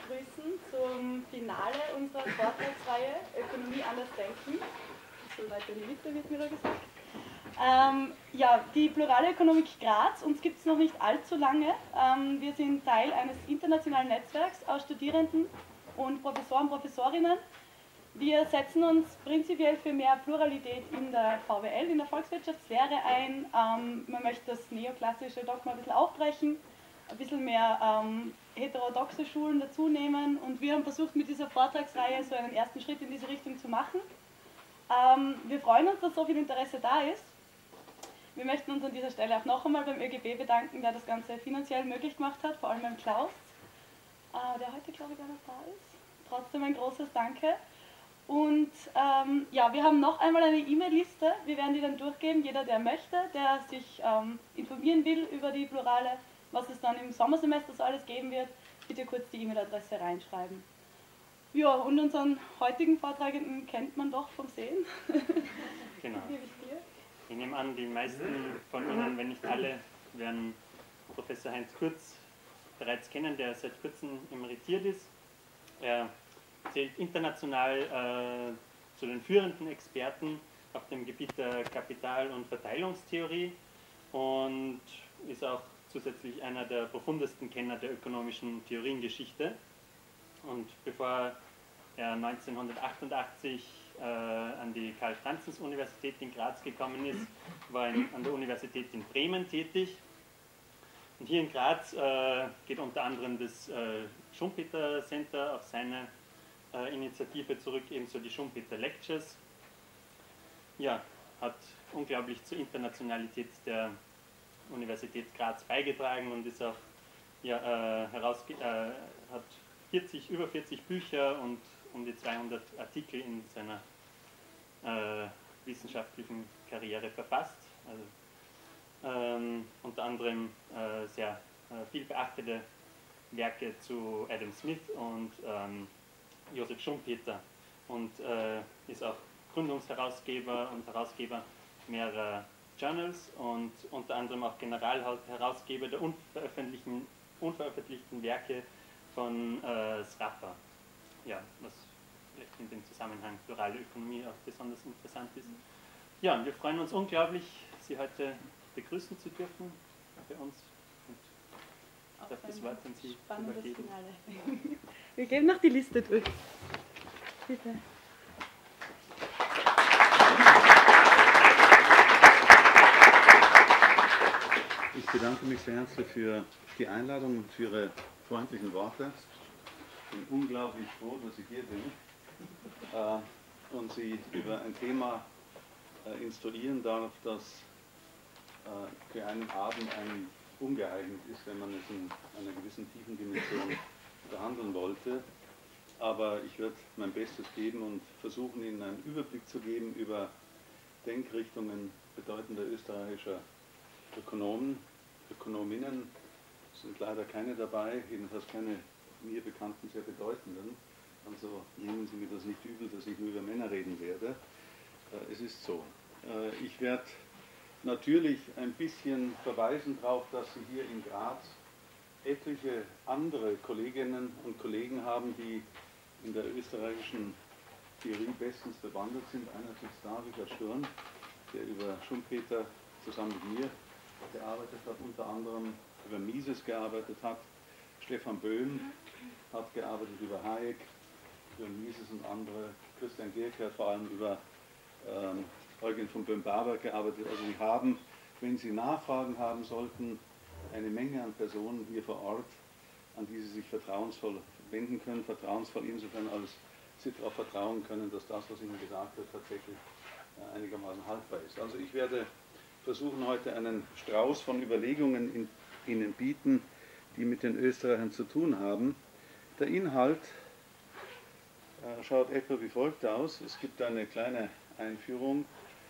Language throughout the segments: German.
begrüßen zum Finale unserer Vortragsreihe Ökonomie anders denken. So weit in die Mitte wird mir da gesagt. Ja, die Plurale Ökonomik Graz, uns gibt es noch nicht allzu lange. Wir sind Teil eines internationalen Netzwerks aus Studierenden und Professoren und Professorinnen. Wir setzen uns prinzipiell für mehr Pluralität in der VWL, in der Volkswirtschaftslehre ein. Man möchte das neoklassische Dogma ein bisschen aufbrechen, ein bisschen mehr heterodoxe Schulen dazu nehmen, und wir haben versucht, mit dieser Vortragsreihe so einen ersten Schritt in diese Richtung zu machen. Wir freuen uns, dass so viel Interesse da ist. Wir möchten uns an dieser Stelle auch noch einmal beim ÖGB bedanken, der das Ganze finanziell möglich gemacht hat, vor allem beim Klaus, der heute, glaube ich, gar nicht da ist. Trotzdem ein großes Danke. Und ja, wir haben noch einmal eine E-Mail-Liste, wir werden die dann durchgeben, jeder, der möchte, der sich informieren will über die Plurale, was es dann im Sommersemester so alles geben wird, bitte kurz die E-Mail-Adresse reinschreiben. Ja, und unseren heutigen Vortragenden kennt man doch vom Sehen. Genau. Ich nehme an, die meisten von Ihnen, wenn nicht alle, werden Professor Heinz Kurz bereits kennen, der seit kurzem emeritiert ist. Er zählt international zu den führenden Experten auf dem Gebiet der Kapital- und Verteilungstheorie und ist auch zusätzlich einer der profundesten Kenner der ökonomischen Theoriengeschichte. Und bevor er 1988 an die Karl-Franzens-Universität in Graz gekommen ist, war er an der Universität in Bremen tätig. Und hier in Graz geht unter anderem das Schumpeter Center auf seine Initiative zurück, ebenso die Schumpeter Lectures. Ja, hat unglaublich zur Internationalität der Universität Graz beigetragen und ist auch, ja, hat über 40 Bücher und um die 200 Artikel in seiner wissenschaftlichen Karriere verfasst. Also, unter anderem sehr viel beachtete Werke zu Adam Smith und Joseph Schumpeter, und ist auch Gründungsherausgeber und Herausgeber mehrerer Journals und unter anderem auch Generalherausgeber der unveröffentlichten Werke von Sraffa. Ja, was vielleicht in dem Zusammenhang plurale Ökonomie auch besonders interessant ist. Ja, und wir freuen uns unglaublich, Sie heute begrüßen zu dürfen bei uns. Und ich darf das Wort an Sie übergeben. Finale. Wir gehen noch die Liste durch. Bitte. Ich bedanke mich sehr herzlich für die Einladung und für Ihre freundlichen Worte. Ich bin unglaublich froh, dass ich hier bin und Sie über ein Thema instruieren darf, das für einen Abend eigentlich ungeeignet ist, wenn man es in einer gewissen tiefen Dimension behandeln wollte. Aber ich werde mein Bestes geben und versuchen, Ihnen einen Überblick zu geben über Denkrichtungen bedeutender österreichischer Ökonomen, Ökonominnen. Es sind leider keine dabei, jedenfalls keine mir bekannten sehr bedeutenden. Also nehmen Sie mir das nicht übel, dass ich nur über Männer reden werde. Es ist so. Ich werde natürlich ein bisschen verweisen darauf, dass Sie hier in Graz etliche andere Kolleginnen und Kollegen haben, die in der österreichischen Theorie bestens bewandert sind. Einerseits da Richard Sturm, der über Schumpeter zusammen mit mir gearbeitet hat, unter anderem über Mises gearbeitet hat. Stefan Böhm hat gearbeitet über Hayek, über Mises und andere. Christian Gierke hat vor allem über Eugen von Böhm-Bawer gearbeitet. Also Sie haben, wenn Sie Nachfragen haben sollten, eine Menge an Personen hier vor Ort, an die Sie sich vertrauensvoll wenden können. Vertrauensvoll insofern, als Sie darauf vertrauen können, dass das, was Ihnen gesagt wird, tatsächlich einigermaßen haltbar ist. Also ich werde versuchen, heute einen Strauß von Überlegungen Ihnen bieten, die mit den Österreichern zu tun haben. Der Inhalt schaut etwa wie folgt aus. Es gibt eine kleine Einführung,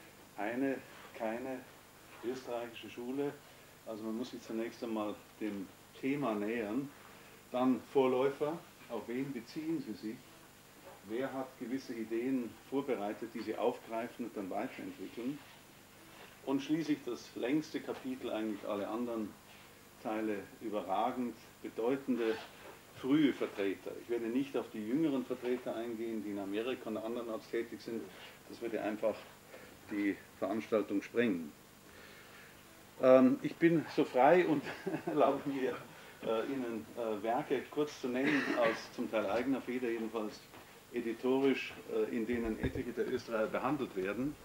keine österreichische Schule. Also man muss sich zunächst einmal dem Thema nähern. Dann Vorläufer, auf wen beziehen Sie sich? Wer hat gewisse Ideen vorbereitet, die Sie aufgreifen und dann weiterentwickeln? Und schließlich das längste Kapitel, eigentlich alle anderen Teile überragend, bedeutende frühe Vertreter. Ich werde nicht auf die jüngeren Vertreter eingehen, die in Amerika und andernorts tätig sind. Das würde einfach die Veranstaltung sprengen. Ich bin so frei und erlaube mir, Ihnen Werke kurz zu nennen, aus zum Teil eigener Feder, jedenfalls editorisch, in denen etliche der Österreicher behandelt werden.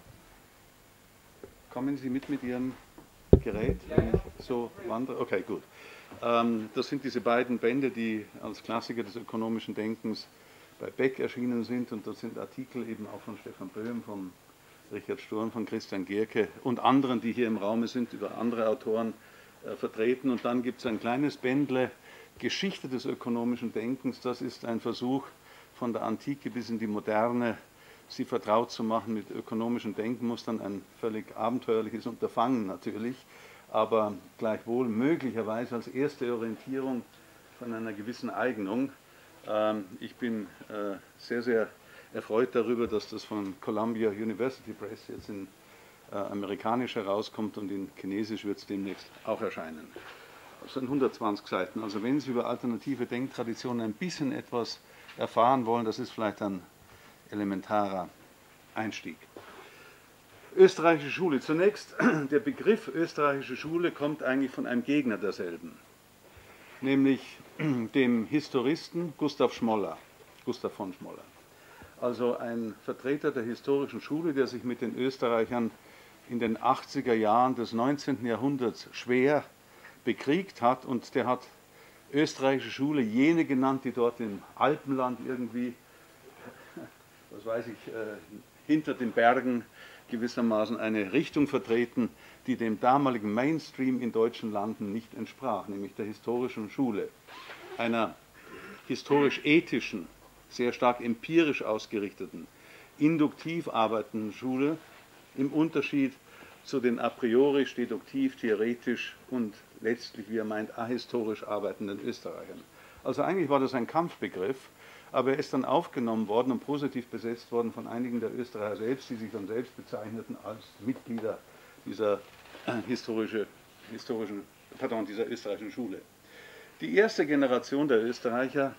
Kommen Sie mit Ihrem Gerät, wenn ich so wandere? Okay, gut. Das sind diese beiden Bände, die als Klassiker des ökonomischen Denkens bei Beck erschienen sind, und das sind Artikel eben auch von Stefan Böhm, von Richard Sturm, von Christian Gierke und anderen, die hier im Raum sind, über andere Autoren vertreten. Und dann gibt es ein kleines Bändle Geschichte des ökonomischen Denkens. Das ist ein Versuch, von der Antike bis in die Moderne sie vertraut zu machen mit ökonomischen Denkmustern. Ein völlig abenteuerliches Unterfangen natürlich, aber gleichwohl möglicherweise als erste Orientierung von einer gewissen Eignung. Ich bin sehr, sehr erfreut darüber, dass das von Columbia University Press jetzt in amerikanisch herauskommt, und in Chinesisch wird es demnächst auch erscheinen. Das sind 120 Seiten. Also wenn Sie über alternative Denktraditionen ein bisschen etwas erfahren wollen, das ist vielleicht ein elementarer Einstieg. Österreichische Schule. Zunächst, der Begriff österreichische Schule kommt eigentlich von einem Gegner derselben, nämlich dem Historisten Gustav von Schmoller. Also ein Vertreter der historischen Schule, der sich mit den Österreichern in den 80er Jahren des 19. Jahrhunderts schwer bekriegt hat, und der hat österreichische Schule jene genannt, die dort im Alpenland irgendwie, was weiß ich, hinter den Bergen gewissermaßen eine Richtung vertreten, die dem damaligen Mainstream in deutschen Landen nicht entsprach, nämlich der historischen Schule, einer historisch-ethischen, sehr stark empirisch ausgerichteten, induktiv arbeitenden Schule, im Unterschied zu den a priori deduktiv, theoretisch und letztlich, wie er meint, ahistorisch arbeitenden Österreichern. Also eigentlich war das ein Kampfbegriff, aber er ist dann aufgenommen worden und positiv besetzt worden von einigen der Österreicher selbst, die sich dann selbst bezeichneten als Mitglieder dieser dieser österreichischen Schule. Die erste Generation der Österreicher,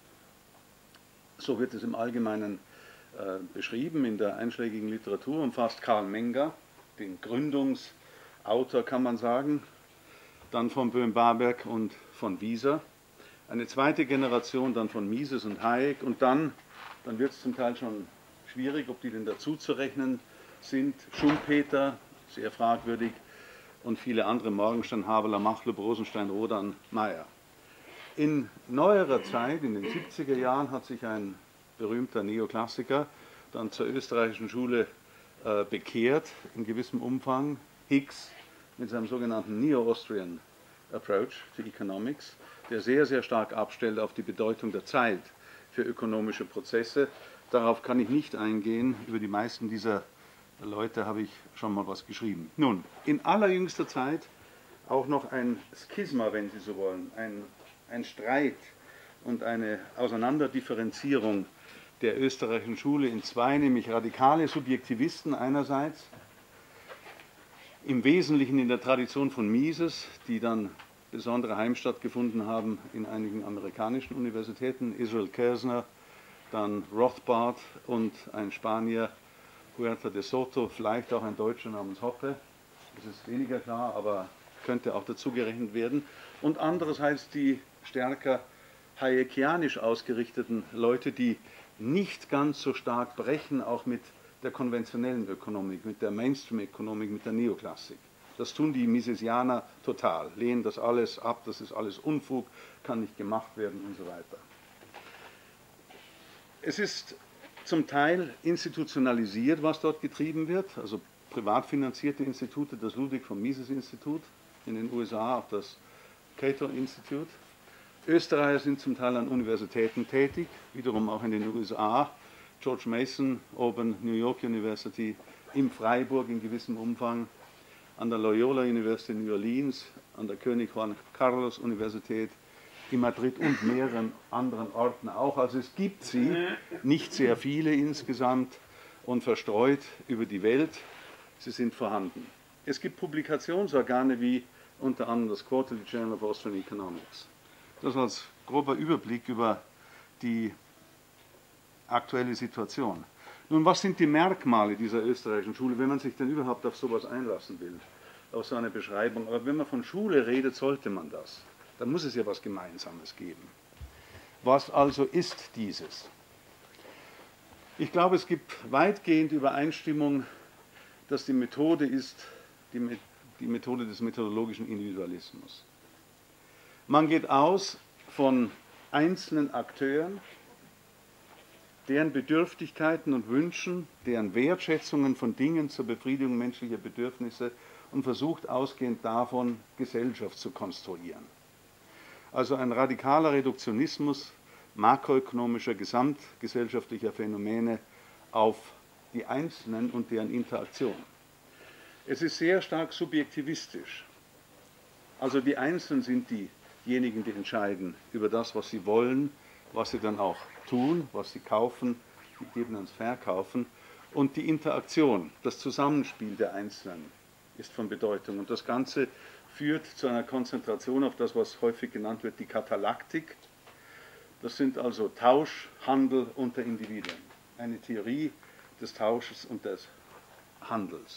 so wird es im Allgemeinen beschrieben in der einschlägigen Literatur, umfasst Karl Menger, den Gründungsautor kann man sagen, dann von Böhm-Barberg und von Wieser. Eine zweite Generation dann von Mises und Hayek, und dann wird es zum Teil schon schwierig, ob die denn dazu zu rechnen sind, Schumpeter, sehr fragwürdig, und viele andere, Morgenstern, Haberler, Machlup, Rosenstein, Rodan, Meyer. In neuerer Zeit, in den 70er Jahren, hat sich ein berühmter Neoklassiker dann zur österreichischen Schule bekehrt, in gewissem Umfang, Hicks, mit seinem sogenannten Neo-Austrian Approach to Economics, der sehr, sehr stark abstellt auf die Bedeutung der Zeit für ökonomische Prozesse. Darauf kann ich nicht eingehen. Über die meisten dieser Leute habe ich schon mal was geschrieben. Nun, in allerjüngster Zeit auch noch ein Schisma, wenn Sie so wollen, ein Streit und eine Auseinanderdifferenzierung der österreichischen Schule in zwei, nämlich radikale Subjektivisten einerseits, im Wesentlichen in der Tradition von Mises, die dann besondere Heimstatt gefunden haben in einigen amerikanischen Universitäten, Israel Kirzner, dann Rothbard und ein Spanier, Huerta de Soto, vielleicht auch ein Deutscher namens Hoppe, das ist weniger klar, aber könnte auch dazu gerechnet werden. Und andererseits die stärker hayekianisch ausgerichteten Leute, die nicht ganz so stark brechen, auch mit der konventionellen Ökonomik, mit der Mainstream-Ökonomik, mit der Neoklassik. Das tun die Misesianer total, lehnen das alles ab, das ist alles Unfug, kann nicht gemacht werden und so weiter. Es ist zum Teil institutionalisiert, was dort getrieben wird, also privat finanzierte Institute, das Ludwig von Mises-Institut, in den USA auch das Cato Institute. Österreicher sind zum Teil an Universitäten tätig, wiederum auch in den USA. George Mason, Open New York University, in Freiburg in gewissem Umfang, an der Loyola University in New Orleans, an der König Juan Carlos Universität, in Madrid und mehreren anderen Orten auch. Also es gibt sie, nicht sehr viele insgesamt und verstreut über die Welt. Sie sind vorhanden. Es gibt Publikationsorgane wie unter anderem das Quarterly Journal of Austrian Economics. Das als grober Überblick über die aktuelle Situation. Nun, was sind die Merkmale dieser österreichischen Schule, wenn man sich denn überhaupt auf sowas einlassen will, auf so eine Beschreibung? Aber wenn man von Schule redet, sollte man das. Da muss es ja was Gemeinsames geben. Was also ist dieses? Ich glaube, es gibt weitgehend Übereinstimmung, dass die Methode ist die Methode des methodologischen Individualismus. Man geht aus von einzelnen Akteuren, deren Bedürftigkeiten und Wünschen, deren Wertschätzungen von Dingen zur Befriedigung menschlicher Bedürfnisse und versucht ausgehend davon Gesellschaft zu konstruieren. Also ein radikaler Reduktionismus makroökonomischer, gesamtgesellschaftlicher Phänomene auf die Einzelnen und deren Interaktion. Es ist sehr stark subjektivistisch. Also die Einzelnen sind diejenigen, die entscheiden über das, was sie wollen, was sie dann auch tun, was sie kaufen, gegebenenfalls verkaufen. Und die Interaktion, das Zusammenspiel der Einzelnen ist von Bedeutung. Und das Ganze führt zu einer Konzentration auf das, was häufig genannt wird, die Katalaktik. Das sind also Tausch, Handel unter Individuen. Eine Theorie des Tausches und des Handels.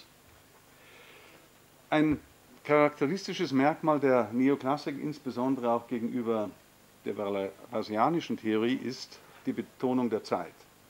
Ein charakteristisches Merkmal der Neoklassik, insbesondere auch gegenüber der Walrasianischen Theorie, ist die Betonung der Zeit.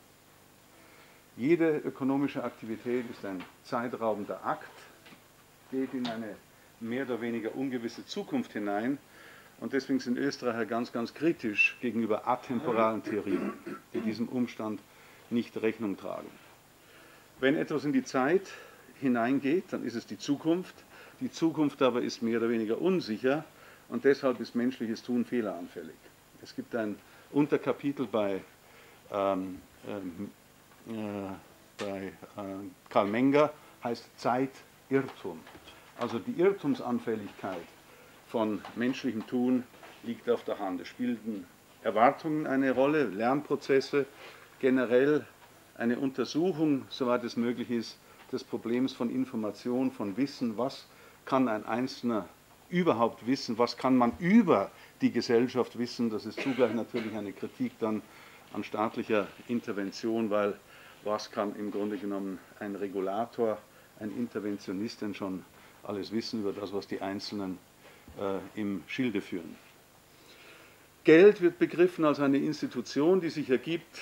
Jede ökonomische Aktivität ist ein zeitraubender Akt, geht in eine mehr oder weniger ungewisse Zukunft hinein und deswegen sind Österreicher ganz, ganz kritisch gegenüber atemporalen Theorien, die diesem Umstand nicht Rechnung tragen. Wenn etwas in die Zeit hineingeht, dann ist es die Zukunft. Die Zukunft aber ist mehr oder weniger unsicher und deshalb ist menschliches Tun fehleranfällig. Es gibt ein Unterkapitel bei Karl Menger, heißt Zeitirrtum. Also die Irrtumsanfälligkeit von menschlichem Tun liegt auf der Hand. Es spielen Erwartungen eine Rolle, Lernprozesse, generell eine Untersuchung, soweit es möglich ist, des Problems von Information, von Wissen, was kann ein Einzelner überhaupt wissen, was kann man über die Gesellschaft wissen. Das ist zugleich natürlich eine Kritik dann an staatlicher Intervention, weil was kann im Grunde genommen ein Regulator, ein Interventionist denn schon alles wissen über das, was die Einzelnen im Schilde führen. Geld wird begriffen als eine Institution, die sich ergibt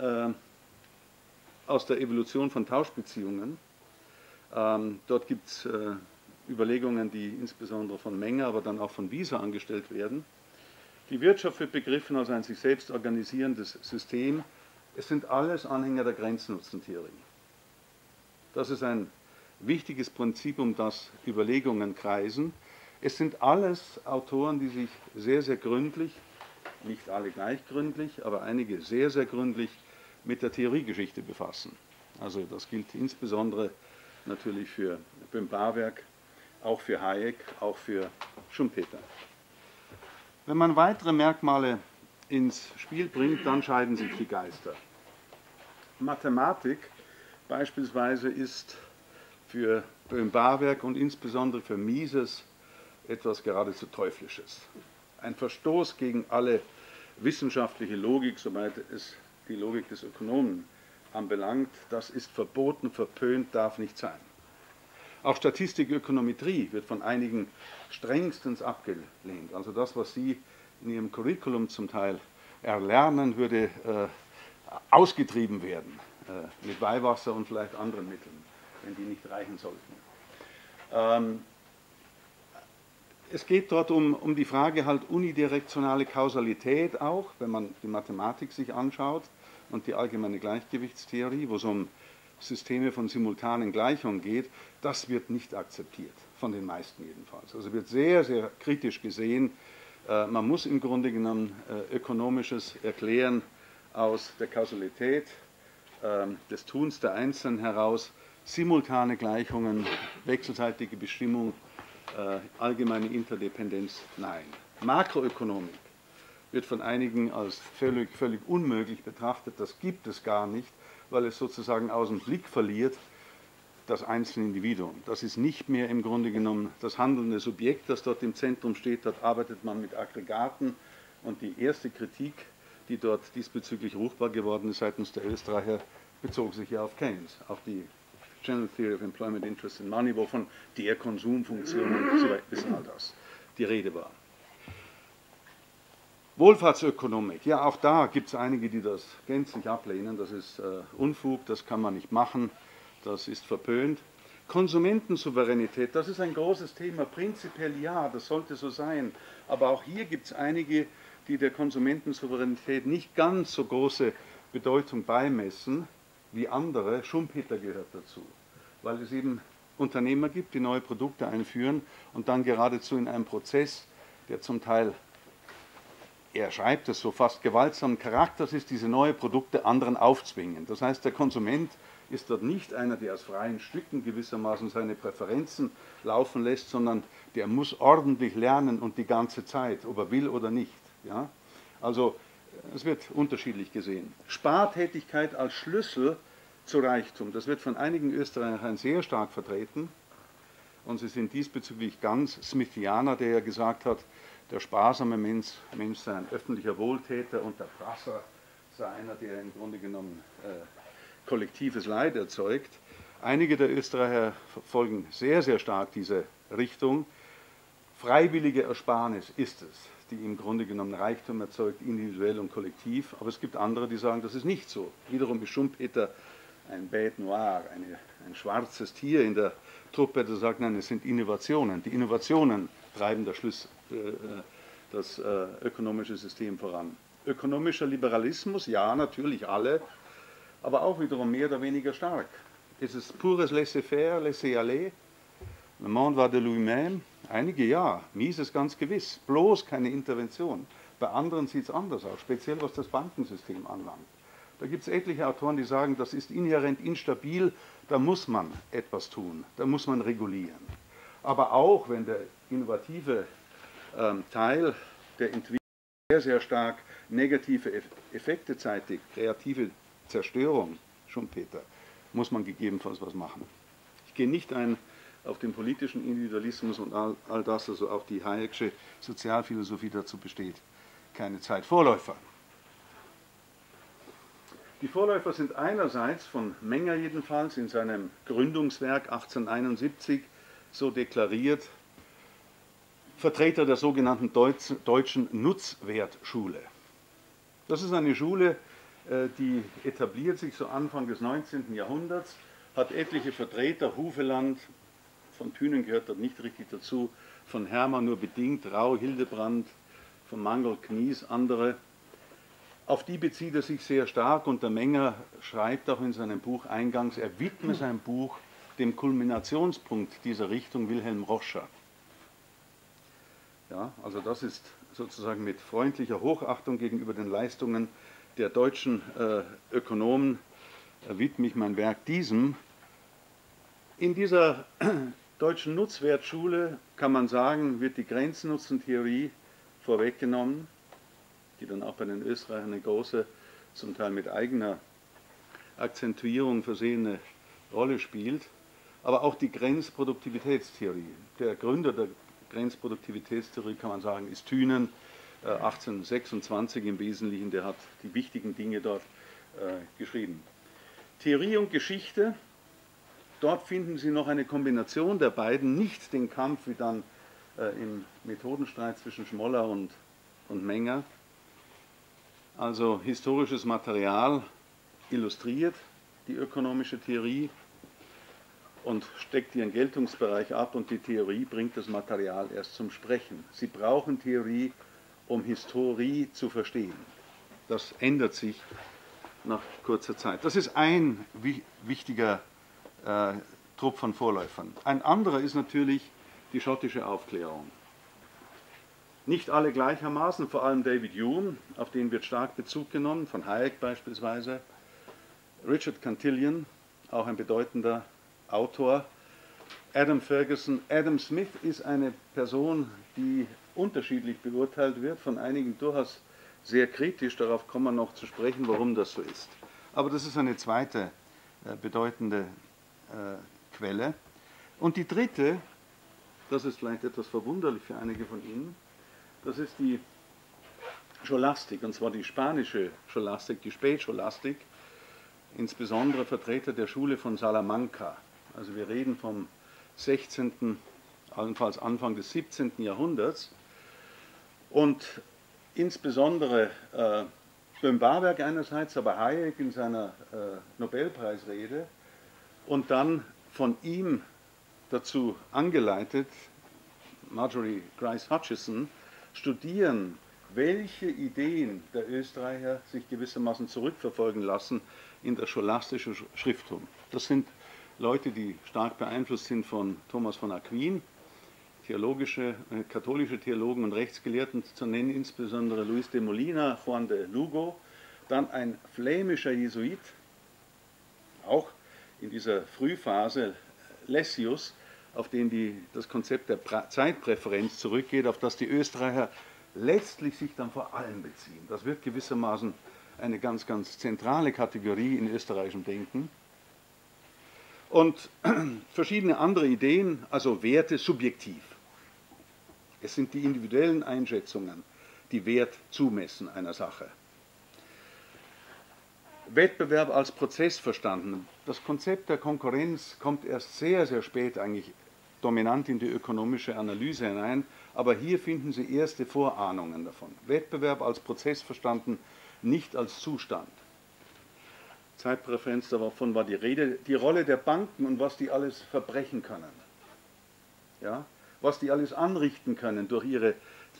aus der Evolution von Tauschbeziehungen. Dort gibt es Überlegungen, die insbesondere von Menger, aber dann auch von Wieser angestellt werden. Die Wirtschaft wird begriffen als ein sich selbst organisierendes System. Es sind alles Anhänger der Grenznutzentheorie. Das ist ein wichtiges Prinzip, um das Überlegungen kreisen. Es sind alles Autoren, die sich sehr, sehr gründlich, nicht alle gleich gründlich, aber einige sehr, sehr gründlich mit der Theoriegeschichte befassen. Also das gilt insbesondere natürlich für Böhm-Barwerk, auch für Hayek, auch für Schumpeter. Wenn man weitere Merkmale ins Spiel bringt, dann scheiden sich die Geister. Mathematik beispielsweise ist für Böhm-Barwerk und insbesondere für Mises etwas geradezu Teuflisches. Ein Verstoß gegen alle wissenschaftliche Logik, soweit es die Logik des Ökonomen anbelangt, das ist verboten, verpönt, darf nicht sein. Auch Statistik, Ökonometrie wird von einigen strengstens abgelehnt. Also das, was Sie in Ihrem Curriculum zum Teil erlernen, würde ausgetrieben werden mit Weihwasser und vielleicht anderen Mitteln, wenn die nicht reichen sollten. Es geht dort um die Frage halt unidirektionale Kausalität auch, wenn man die Mathematik sich anschaut und die allgemeine Gleichgewichtstheorie, wo es um Systeme von simultanen Gleichungen geht, das wird nicht akzeptiert, von den meisten jedenfalls. Also wird sehr, sehr kritisch gesehen. Man muss im Grunde genommen Ökonomisches erklären aus der Kausalität des Tuns der Einzelnen heraus, simultane Gleichungen, wechselseitige Bestimmung, allgemeine Interdependenz, nein. Makroökonomik wird von einigen als völlig unmöglich betrachtet, das gibt es gar nicht, weil es sozusagen aus dem Blick verliert das einzelne Individuum. Das ist nicht mehr im Grunde genommen das handelnde Subjekt, das dort im Zentrum steht. Dort arbeitet man mit Aggregaten, Und die erste Kritik, die dort diesbezüglich ruchbar geworden ist seitens der Österreicher, bezog sich ja auf Keynes, auf die General Theory of Employment, Interest and Money, wovon der Konsumfunktion und so weiter bis all das die Rede war. Wohlfahrtsökonomik, ja auch da gibt es einige, die das gänzlich ablehnen, das ist Unfug, das kann man nicht machen, das ist verpönt. Konsumentensouveränität, das ist ein großes Thema, prinzipiell ja, das sollte so sein, aber auch hier gibt es einige, die der Konsumentensouveränität nicht ganz so große Bedeutung beimessen wie andere. Schumpeter gehört dazu, weil es eben Unternehmer gibt, die neue Produkte einführen und dann geradezu in einem Prozess, der zum Teil, er schreibt es so, fast gewaltsamen Charakters ist, diese neuen Produkte anderen aufzwingen. Das heißt, der Konsument ist dort nicht einer, der aus freien Stücken gewissermaßen seine Präferenzen laufen lässt, sondern der muss ordentlich lernen und die ganze Zeit, ob er will oder nicht. Ja? Also es wird unterschiedlich gesehen. Spartätigkeit als Schlüssel zu Reichtum, das wird von einigen Österreichern sehr stark vertreten. Und sie sind diesbezüglich ganz Smithianer, der ja gesagt hat, der sparsame Mensch sei ein öffentlicher Wohltäter und der Prasser sei einer, der im Grunde genommen kollektives Leid erzeugt. Einige der Österreicher verfolgen sehr, sehr stark diese Richtung. Freiwillige Ersparnis ist es, die im Grunde genommen Reichtum erzeugt, individuell und kollektiv. Aber es gibt andere, die sagen, das ist nicht so. Wiederum ist Schumpeter ein Bête Noire, ein schwarzes Tier in der Truppe, der sagt, nein, es sind Innovationen. Die Innovationen treiben das ökonomische System voran. Ökonomischer Liberalismus, ja, natürlich alle, aber auch wiederum mehr oder weniger stark. Ist es pures laissez-faire, laissez-aller? Le monde va de lui-même? Einige ja, mieses ganz gewiss, bloß keine Intervention. Bei anderen sieht es anders aus, speziell was das Bankensystem anlangt. Da gibt es etliche Autoren, die sagen, das ist inhärent instabil, da muss man etwas tun, da muss man regulieren. Aber auch wenn der innovative Teil der Entwicklung sehr, sehr stark negative Effekte zeitigt, kreative Zerstörung, Schumpeter, muss man gegebenenfalls was machen. Ich gehe nicht ein auf den politischen Individualismus und all das, also auch die Hayek'sche Sozialphilosophie dazu besteht keine Zeit. Vorläufer. Die Vorläufer sind einerseits von Menger jedenfalls in seinem Gründungswerk 1871 so deklariert, Vertreter der sogenannten deutschen Nutzwertschule. Das ist eine Schule, die etabliert sich so Anfang des 19. Jahrhunderts, hat etliche Vertreter, Hufeland, von Thünen gehört dort nicht richtig dazu, von Hermann nur bedingt, Rau, Hildebrand, von Mangold, Knies, andere. Auf die bezieht er sich sehr stark und der Menger schreibt auch in seinem Buch eingangs, er widme sein Buch dem Kulminationspunkt dieser Richtung, Wilhelm Roscher. Ja, also das ist sozusagen mit freundlicher Hochachtung gegenüber den Leistungen der deutschen Ökonomen widme ich mein Werk diesem. In dieser deutschen Nutzwertschule kann man sagen, wird die Grenznutzentheorie vorweggenommen, die dann auch bei den Österreichern eine große, zum Teil mit eigener Akzentuierung versehene Rolle spielt, aber auch die Grenzproduktivitätstheorie. Der Gründer der Grenzproduktivitätstheorie, kann man sagen, ist Thünen, 1826 im Wesentlichen, der hat die wichtigen Dinge dort geschrieben. Theorie und Geschichte, dort finden Sie noch eine Kombination der beiden, nicht den Kampf wie dann im Methodenstreit zwischen Schmoller und Menger. Also historisches Material illustriert die ökonomische Theorie und steckt ihren Geltungsbereich ab und die Theorie bringt das Material erst zum Sprechen. Sie brauchen Theorie, um Historie zu verstehen. Das ändert sich nach kurzer Zeit. Das ist ein wichtiger Trupp von Vorläufern. Ein anderer ist natürlich die schottische Aufklärung. Nicht alle gleichermaßen, vor allem David Hume, auf den wird stark Bezug genommen, von Hayek beispielsweise. Richard Cantillon, auch ein bedeutender Autor. Adam Ferguson. Adam Smith ist eine Person, die unterschiedlich beurteilt wird, von einigen durchaus sehr kritisch. Darauf kommen wir noch zu sprechen, warum das so ist. Aber das ist eine zweite bedeutende Quelle. Und die dritte, das ist vielleicht etwas verwunderlich für einige von Ihnen, das ist die Scholastik, und zwar die spanische Scholastik, die Spätscholastik, insbesondere Vertreter der Schule von Salamanca. Also wir reden vom 16., allenfalls Anfang des 17. Jahrhunderts. Und insbesondere Böhm-Barwerk einerseits, aber Hayek in seiner Nobelpreisrede und dann von ihm dazu angeleitet, Marjorie Grice Hutchison, studieren, welche Ideen der Österreicher sich gewissermaßen zurückverfolgen lassen in das scholastische Schrifttum. Das sind Leute, die stark beeinflusst sind von Thomas von Aquin, katholische Theologen und Rechtsgelehrten zu nennen, insbesondere Luis de Molina, Juan de Lugo, dann ein flämischer Jesuit, auch in dieser Frühphase Lessius, auf den das Konzept der Zeitpräferenz zurückgeht, auf das die Österreicher letztlich sich dann vor allem beziehen. Das wird gewissermaßen eine ganz, ganz zentrale Kategorie in österreichischem Denken. Und verschiedene andere Ideen, also Werte subjektiv. Es sind die individuellen Einschätzungen, die Wert zumessen einer Sache. Wettbewerb als Prozess verstanden. Das Konzept der Konkurrenz kommt erst sehr, sehr spät eigentlich dominant in die ökonomische Analyse hinein, aber hier finden Sie erste Vorahnungen davon. Wettbewerb als Prozess verstanden, nicht als Zustand. Zeitpräferenz, davon war die Rede. Die Rolle der Banken und was die alles verbrechen können. Ja? Was die alles anrichten können durch ihre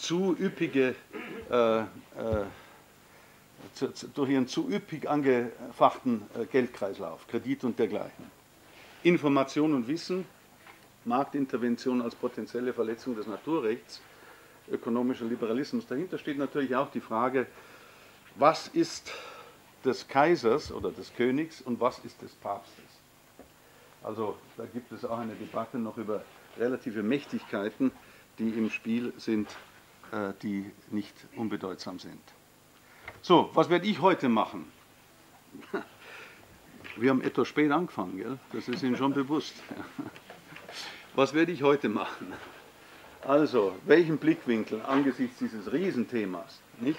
durch ihren zu üppig angefachten Geldkreislauf, Kredit und dergleichen. Information und Wissen, Marktintervention als potenzielle Verletzung des Naturrechts, ökonomischer Liberalismus. Dahinter steht natürlich auch die Frage, was ist des Kaisers oder des Königs und was ist des Papstes. Also da gibt es auch eine Debatte noch über relative Mächtigkeiten, die im Spiel sind, die nicht unbedeutsam sind. So, was werde ich heute machen? Wir haben etwas spät angefangen, gell? Das ist Ihnen schon bewusst. Was werde ich heute machen? Also, welchen Blickwinkel angesichts dieses Riesenthemas? Nicht?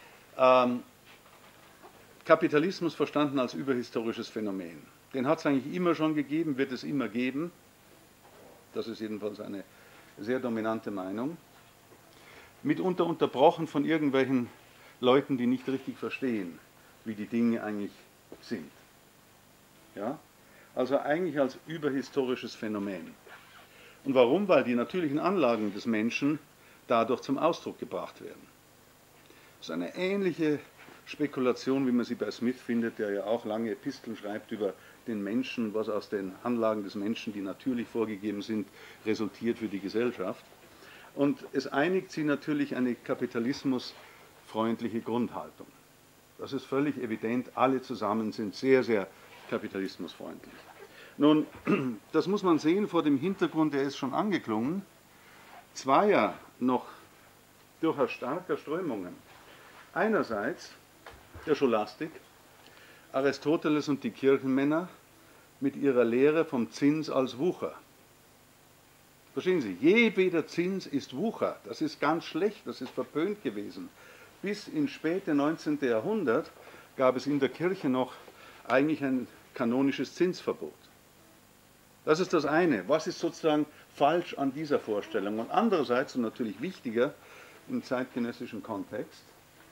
Kapitalismus verstanden als überhistorisches Phänomen. Den hat es eigentlich immer schon gegeben, wird es immer geben. Das ist jedenfalls eine sehr dominante Meinung. Mitunter unterbrochen von irgendwelchen Leuten, die nicht richtig verstehen, wie die Dinge eigentlich sind. Ja? Also eigentlich als überhistorisches Phänomen. Und warum? Weil die natürlichen Anlagen des Menschen dadurch zum Ausdruck gebracht werden. Das ist eine ähnliche Spekulation, wie man sie bei Smith findet, der ja auch lange Episteln schreibt über den Menschen, was aus den Anlagen des Menschen, die natürlich vorgegeben sind, resultiert für die Gesellschaft. Und es einigt sie natürlich eine kapitalismusfreundliche Grundhaltung. Das ist völlig evident, alle zusammen sind sehr, sehr kapitalismusfreundlich. Nun, das muss man sehen vor dem Hintergrund, der ist schon angeklungen, zweier noch durchaus starker Strömungen. Einerseits der Scholastik, Aristoteles und die Kirchenmänner mit ihrer Lehre vom Zins als Wucher. Verstehen Sie, jedweder Zins ist Wucher, das ist ganz schlecht, das ist verpönt gewesen. Bis ins späte 19. Jahrhundert gab es in der Kirche noch eigentlich ein kanonisches Zinsverbot. Das ist das eine. Was ist sozusagen falsch an dieser Vorstellung? Und andererseits, und natürlich wichtiger im zeitgenössischen Kontext,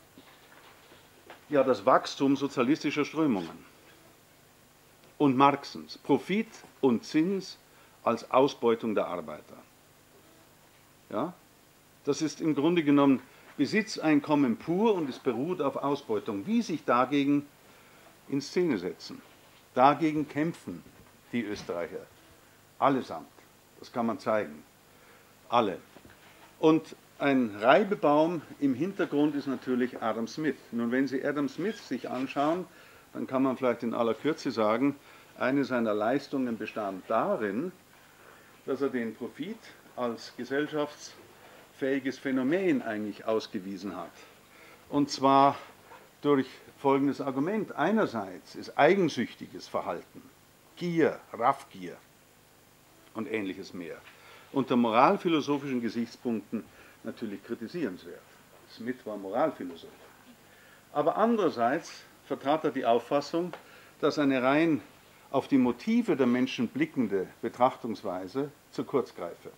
ja, das Wachstum sozialistischer Strömungen und Marxens. Profit und Zins als Ausbeutung der Arbeiter. Ja? Das ist im Grunde genommen Besitzeinkommen pur und es beruht auf Ausbeutung. Wie sich dagegen in Szene setzen. Dagegen kämpfen die Österreicher. Allesamt. Das kann man zeigen. Alle. Und ein Reibebaum im Hintergrund ist natürlich Adam Smith. Nun, wenn Sie Adam Smith sich anschauen, dann kann man vielleicht in aller Kürze sagen, eine seiner Leistungen bestand darin, dass er den Profit als gesellschaftsfähiges Phänomen eigentlich ausgewiesen hat. Und zwar durch folgendes Argument. Einerseits ist eigensüchtiges Verhalten, Gier, Raffgier und ähnliches mehr, unter moralphilosophischen Gesichtspunkten natürlich kritisierenswert. Smith war Moralphilosoph. Aber andererseits vertrat er die Auffassung, dass eine rein auf die Motive der Menschen blickende Betrachtungsweise zu kurz greife.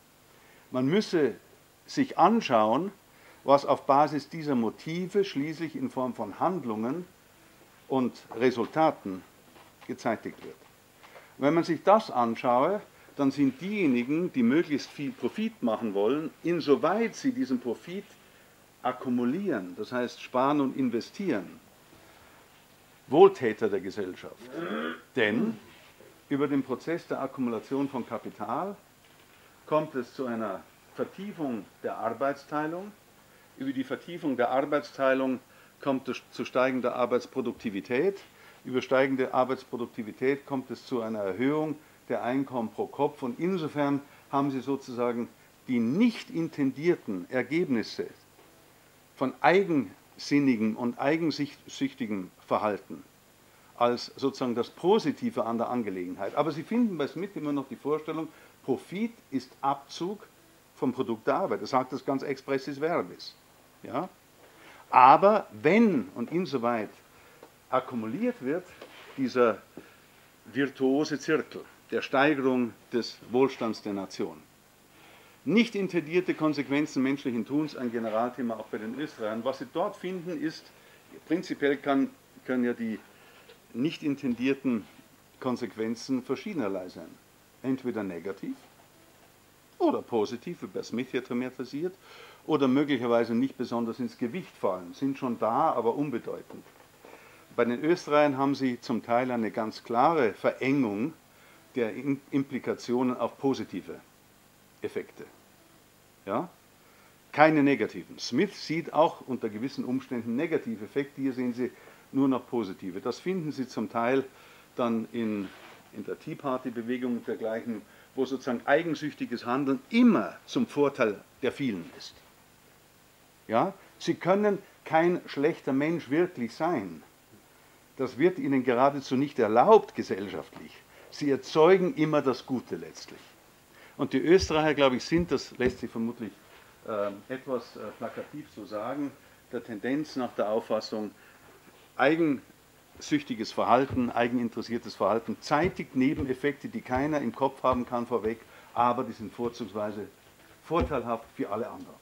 Man müsse sich anschauen, was auf Basis dieser Motive schließlich in Form von Handlungen und Resultaten gezeitigt wird. Wenn man sich das anschaue, dann sind diejenigen, die möglichst viel Profit machen wollen, insoweit sie diesen Profit akkumulieren, das heißt sparen und investieren, Wohltäter der Gesellschaft. Denn über den Prozess der Akkumulation von Kapital kommt es zu einer Vertiefung der Arbeitsteilung. Über die Vertiefung der Arbeitsteilung kommt es zu steigender Arbeitsproduktivität. Über steigende Arbeitsproduktivität kommt es zu einer Erhöhung der Einkommen pro Kopf. Und insofern haben Sie sozusagen die nicht intendierten Ergebnisse von eigensinnigem und eigensüchtigem Verhalten als sozusagen das Positive an der Angelegenheit. Aber Sie finden bei Smith immer noch die Vorstellung, Profit ist Abzug vom Produkt der Arbeit. Er sagt das ganz expressis verbis. Ja? Aber wenn und insoweit akkumuliert wird, dieser virtuose Zirkel der Steigerung des Wohlstands der Nation. Nicht intendierte Konsequenzen menschlichen Tuns, ein Generalthema auch bei den Österreichern. Was Sie dort finden, ist, prinzipiell können ja die nicht intendierten Konsequenzen verschiedenerlei sein. Entweder negativ oder positiv, wie bei Smith hier thematisiert, oder möglicherweise nicht besonders ins Gewicht fallen, sind schon da, aber unbedeutend. Bei den Österreichern haben Sie zum Teil eine ganz klare Verengung der Implikationen auf positive Effekte. Ja? Keine negativen. Smith sieht auch unter gewissen Umständen negative Effekte, hier sehen Sie nur noch positive. Das finden Sie zum Teil dann in der Tea Party-Bewegung und dergleichen, wo sozusagen eigensüchtiges Handeln immer zum Vorteil der vielen ist. Ja? Sie können kein schlechter Mensch wirklich sein. Das wird ihnen geradezu nicht erlaubt gesellschaftlich. Sie erzeugen immer das Gute letztlich. Und die Österreicher, glaube ich, sind, das lässt sich vermutlich etwas plakativ so sagen, der Tendenz nach der Auffassung, eigensüchtiges Verhalten, eigeninteressiertes Verhalten, zeitigt Nebeneffekte, die keiner im Kopf haben kann vorweg, aber die sind vorzugsweise vorteilhaft für alle anderen.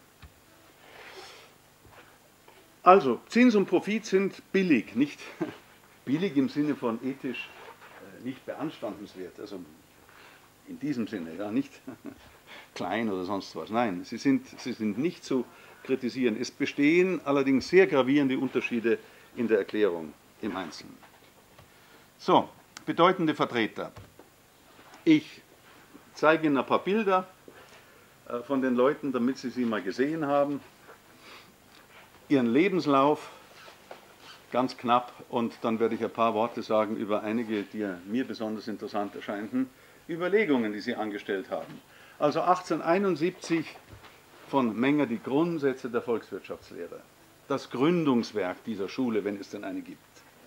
Also, Zins und Profit sind billig, nicht billig im Sinne von ethisch nicht beanstandenswert, also in diesem Sinne, ja, nicht klein oder sonst was. Nein, sie sind nicht zu kritisieren. Es bestehen allerdings sehr gravierende Unterschiede in der Erklärung im Einzelnen. So, bedeutende Vertreter. Ich zeige Ihnen ein paar Bilder von den Leuten, damit Sie sie mal gesehen haben. Ihren Lebenslauf, ganz knapp, und dann werde ich ein paar Worte sagen über einige, die mir besonders interessant erscheinen, Überlegungen, die Sie angestellt haben. Also 1871 von Menger die Grundsätze der Volkswirtschaftslehre. Das Gründungswerk dieser Schule, wenn es denn eine gibt.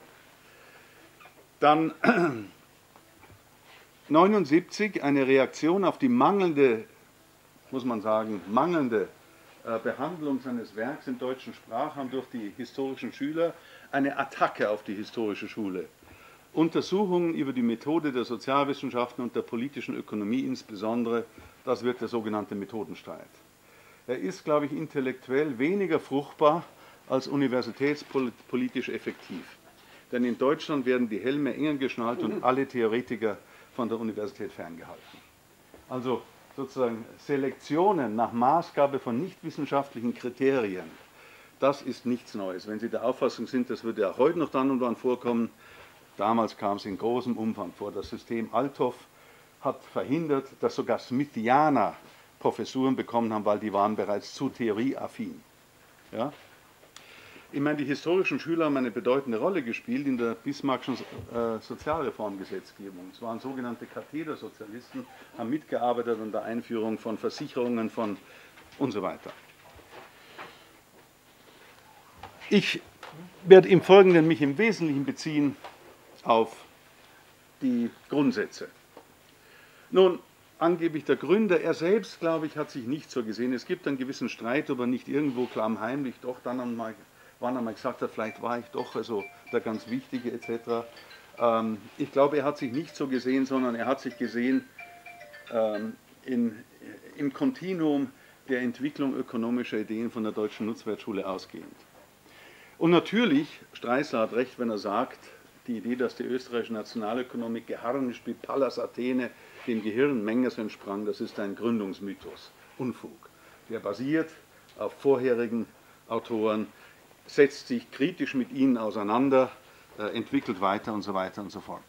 Dann 1979 eine Reaktion auf die mangelnde, muss man sagen, mangelnde Behandlung seines Werks im deutschen Sprachraum durch die historischen Schüler, eine Attacke auf die historische Schule. Untersuchungen über die Methode der Sozialwissenschaften und der politischen Ökonomie insbesondere, das wird der sogenannte Methodenstreit. Er ist, glaube ich, intellektuell weniger fruchtbar als universitätspolitisch effektiv. Denn in Deutschland werden die Helme enger geschnallt und alle Theoretiker von der Universität ferngehalten. Also sozusagen Selektionen nach Maßgabe von nichtwissenschaftlichen Kriterien, das ist nichts Neues. Wenn Sie der Auffassung sind, das würde ja heute noch dann und wann vorkommen, damals kam es in großem Umfang vor. Das System Althoff hat verhindert, dass sogar Smithianer Professuren bekommen haben, weil die waren bereits zu theorieaffin. Ja? Ich meine, die historischen Schüler haben eine bedeutende Rolle gespielt in der Bismarckschen Sozialreformgesetzgebung. Es waren sogenannte Kathedersozialisten, haben mitgearbeitet an der Einführung von Versicherungen von und so weiter. Ich werde im Folgenden mich im Wesentlichen beziehen auf die Grundsätze. Nun, angeblich der Gründer, er selbst, glaube ich, hat sich nicht so gesehen. Es gibt einen gewissen Streit, ob er nicht irgendwo klammheimlich doch dann einmal, wann einmal gesagt hat, vielleicht war ich doch also der ganz Wichtige etc. Ich glaube, er hat sich nicht so gesehen, sondern er hat sich gesehen im Kontinuum der Entwicklung ökonomischer Ideen von der Deutschen Nutzwertschule ausgehend. Und natürlich, Streisler hat recht, wenn er sagt, die Idee, dass die österreichische Nationalökonomie geharnischt wie Pallas Athene dem Gehirn Mengers entsprang, das ist ein Gründungsmythos, Unfug. Der basiert auf vorherigen Autoren, setzt sich kritisch mit ihnen auseinander, entwickelt weiter und so weiter und so fort.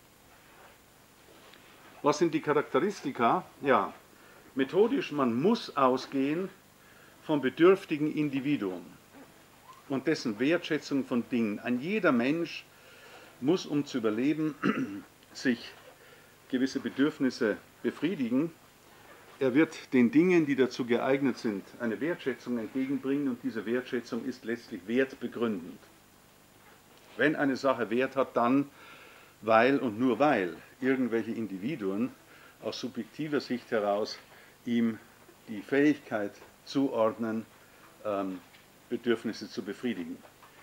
Was sind die Charakteristika? Ja, methodisch, man muss ausgehen vom bedürftigen Individuum und dessen Wertschätzung von Dingen. Ein jeder Mensch muss, um zu überleben, sich gewisse Bedürfnisse befriedigen. Er wird den Dingen, die dazu geeignet sind, eine Wertschätzung entgegenbringen und diese Wertschätzung ist letztlich wertbegründend. Wenn eine Sache Wert hat, dann weil und nur weil irgendwelche Individuen aus subjektiver Sicht heraus ihm die Fähigkeit zuordnen, Bedürfnisse zu befriedigen.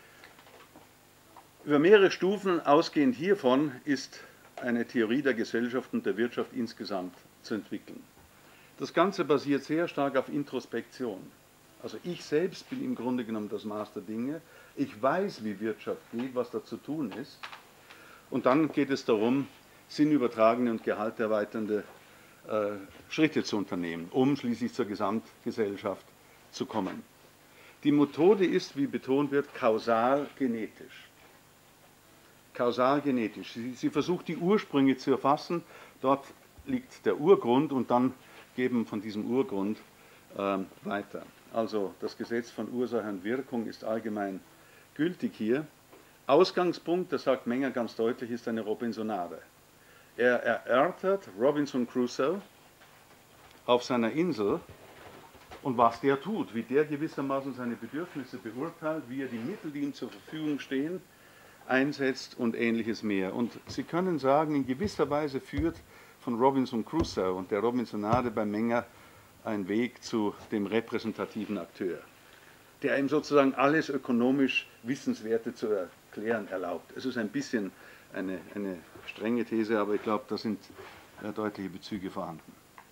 Über mehrere Stufen ausgehend hiervon ist eine Theorie der Gesellschaft und der Wirtschaft insgesamt zu entwickeln. Das Ganze basiert sehr stark auf Introspektion. Also ich selbst bin im Grunde genommen das Maß der Dinge. Ich weiß, wie Wirtschaft geht, was da zu tun ist. Und dann geht es darum, sinnübertragende und gehalterweiternde Schritte zu unternehmen, um schließlich zur Gesamtgesellschaft zu kommen. Die Methode ist, wie betont wird, kausal-genetisch. Kausal-genetisch. Sie versucht, die Ursprünge zu erfassen. Dort liegt der Urgrund und dann geben von diesem Urgrund weiter. Also das Gesetz von Ursache und Wirkung ist allgemein gültig hier. Ausgangspunkt, das sagt Menger ganz deutlich, ist eine Robinsonade. Er erörtert Robinson Crusoe auf seiner Insel und was der tut, wie der gewissermaßen seine Bedürfnisse beurteilt, wie er die Mittel, die ihm zur Verfügung stehen, einsetzt und ähnliches mehr. Und Sie können sagen, in gewisser Weise führt von Robinson Crusoe und der Robinsonade bei Menger ein Weg zu dem repräsentativen Akteur, der ihm sozusagen alles ökonomisch Wissenswerte zu erklären erlaubt. Es ist ein bisschen eine strenge These, aber ich glaube, da sind deutliche Bezüge vorhanden.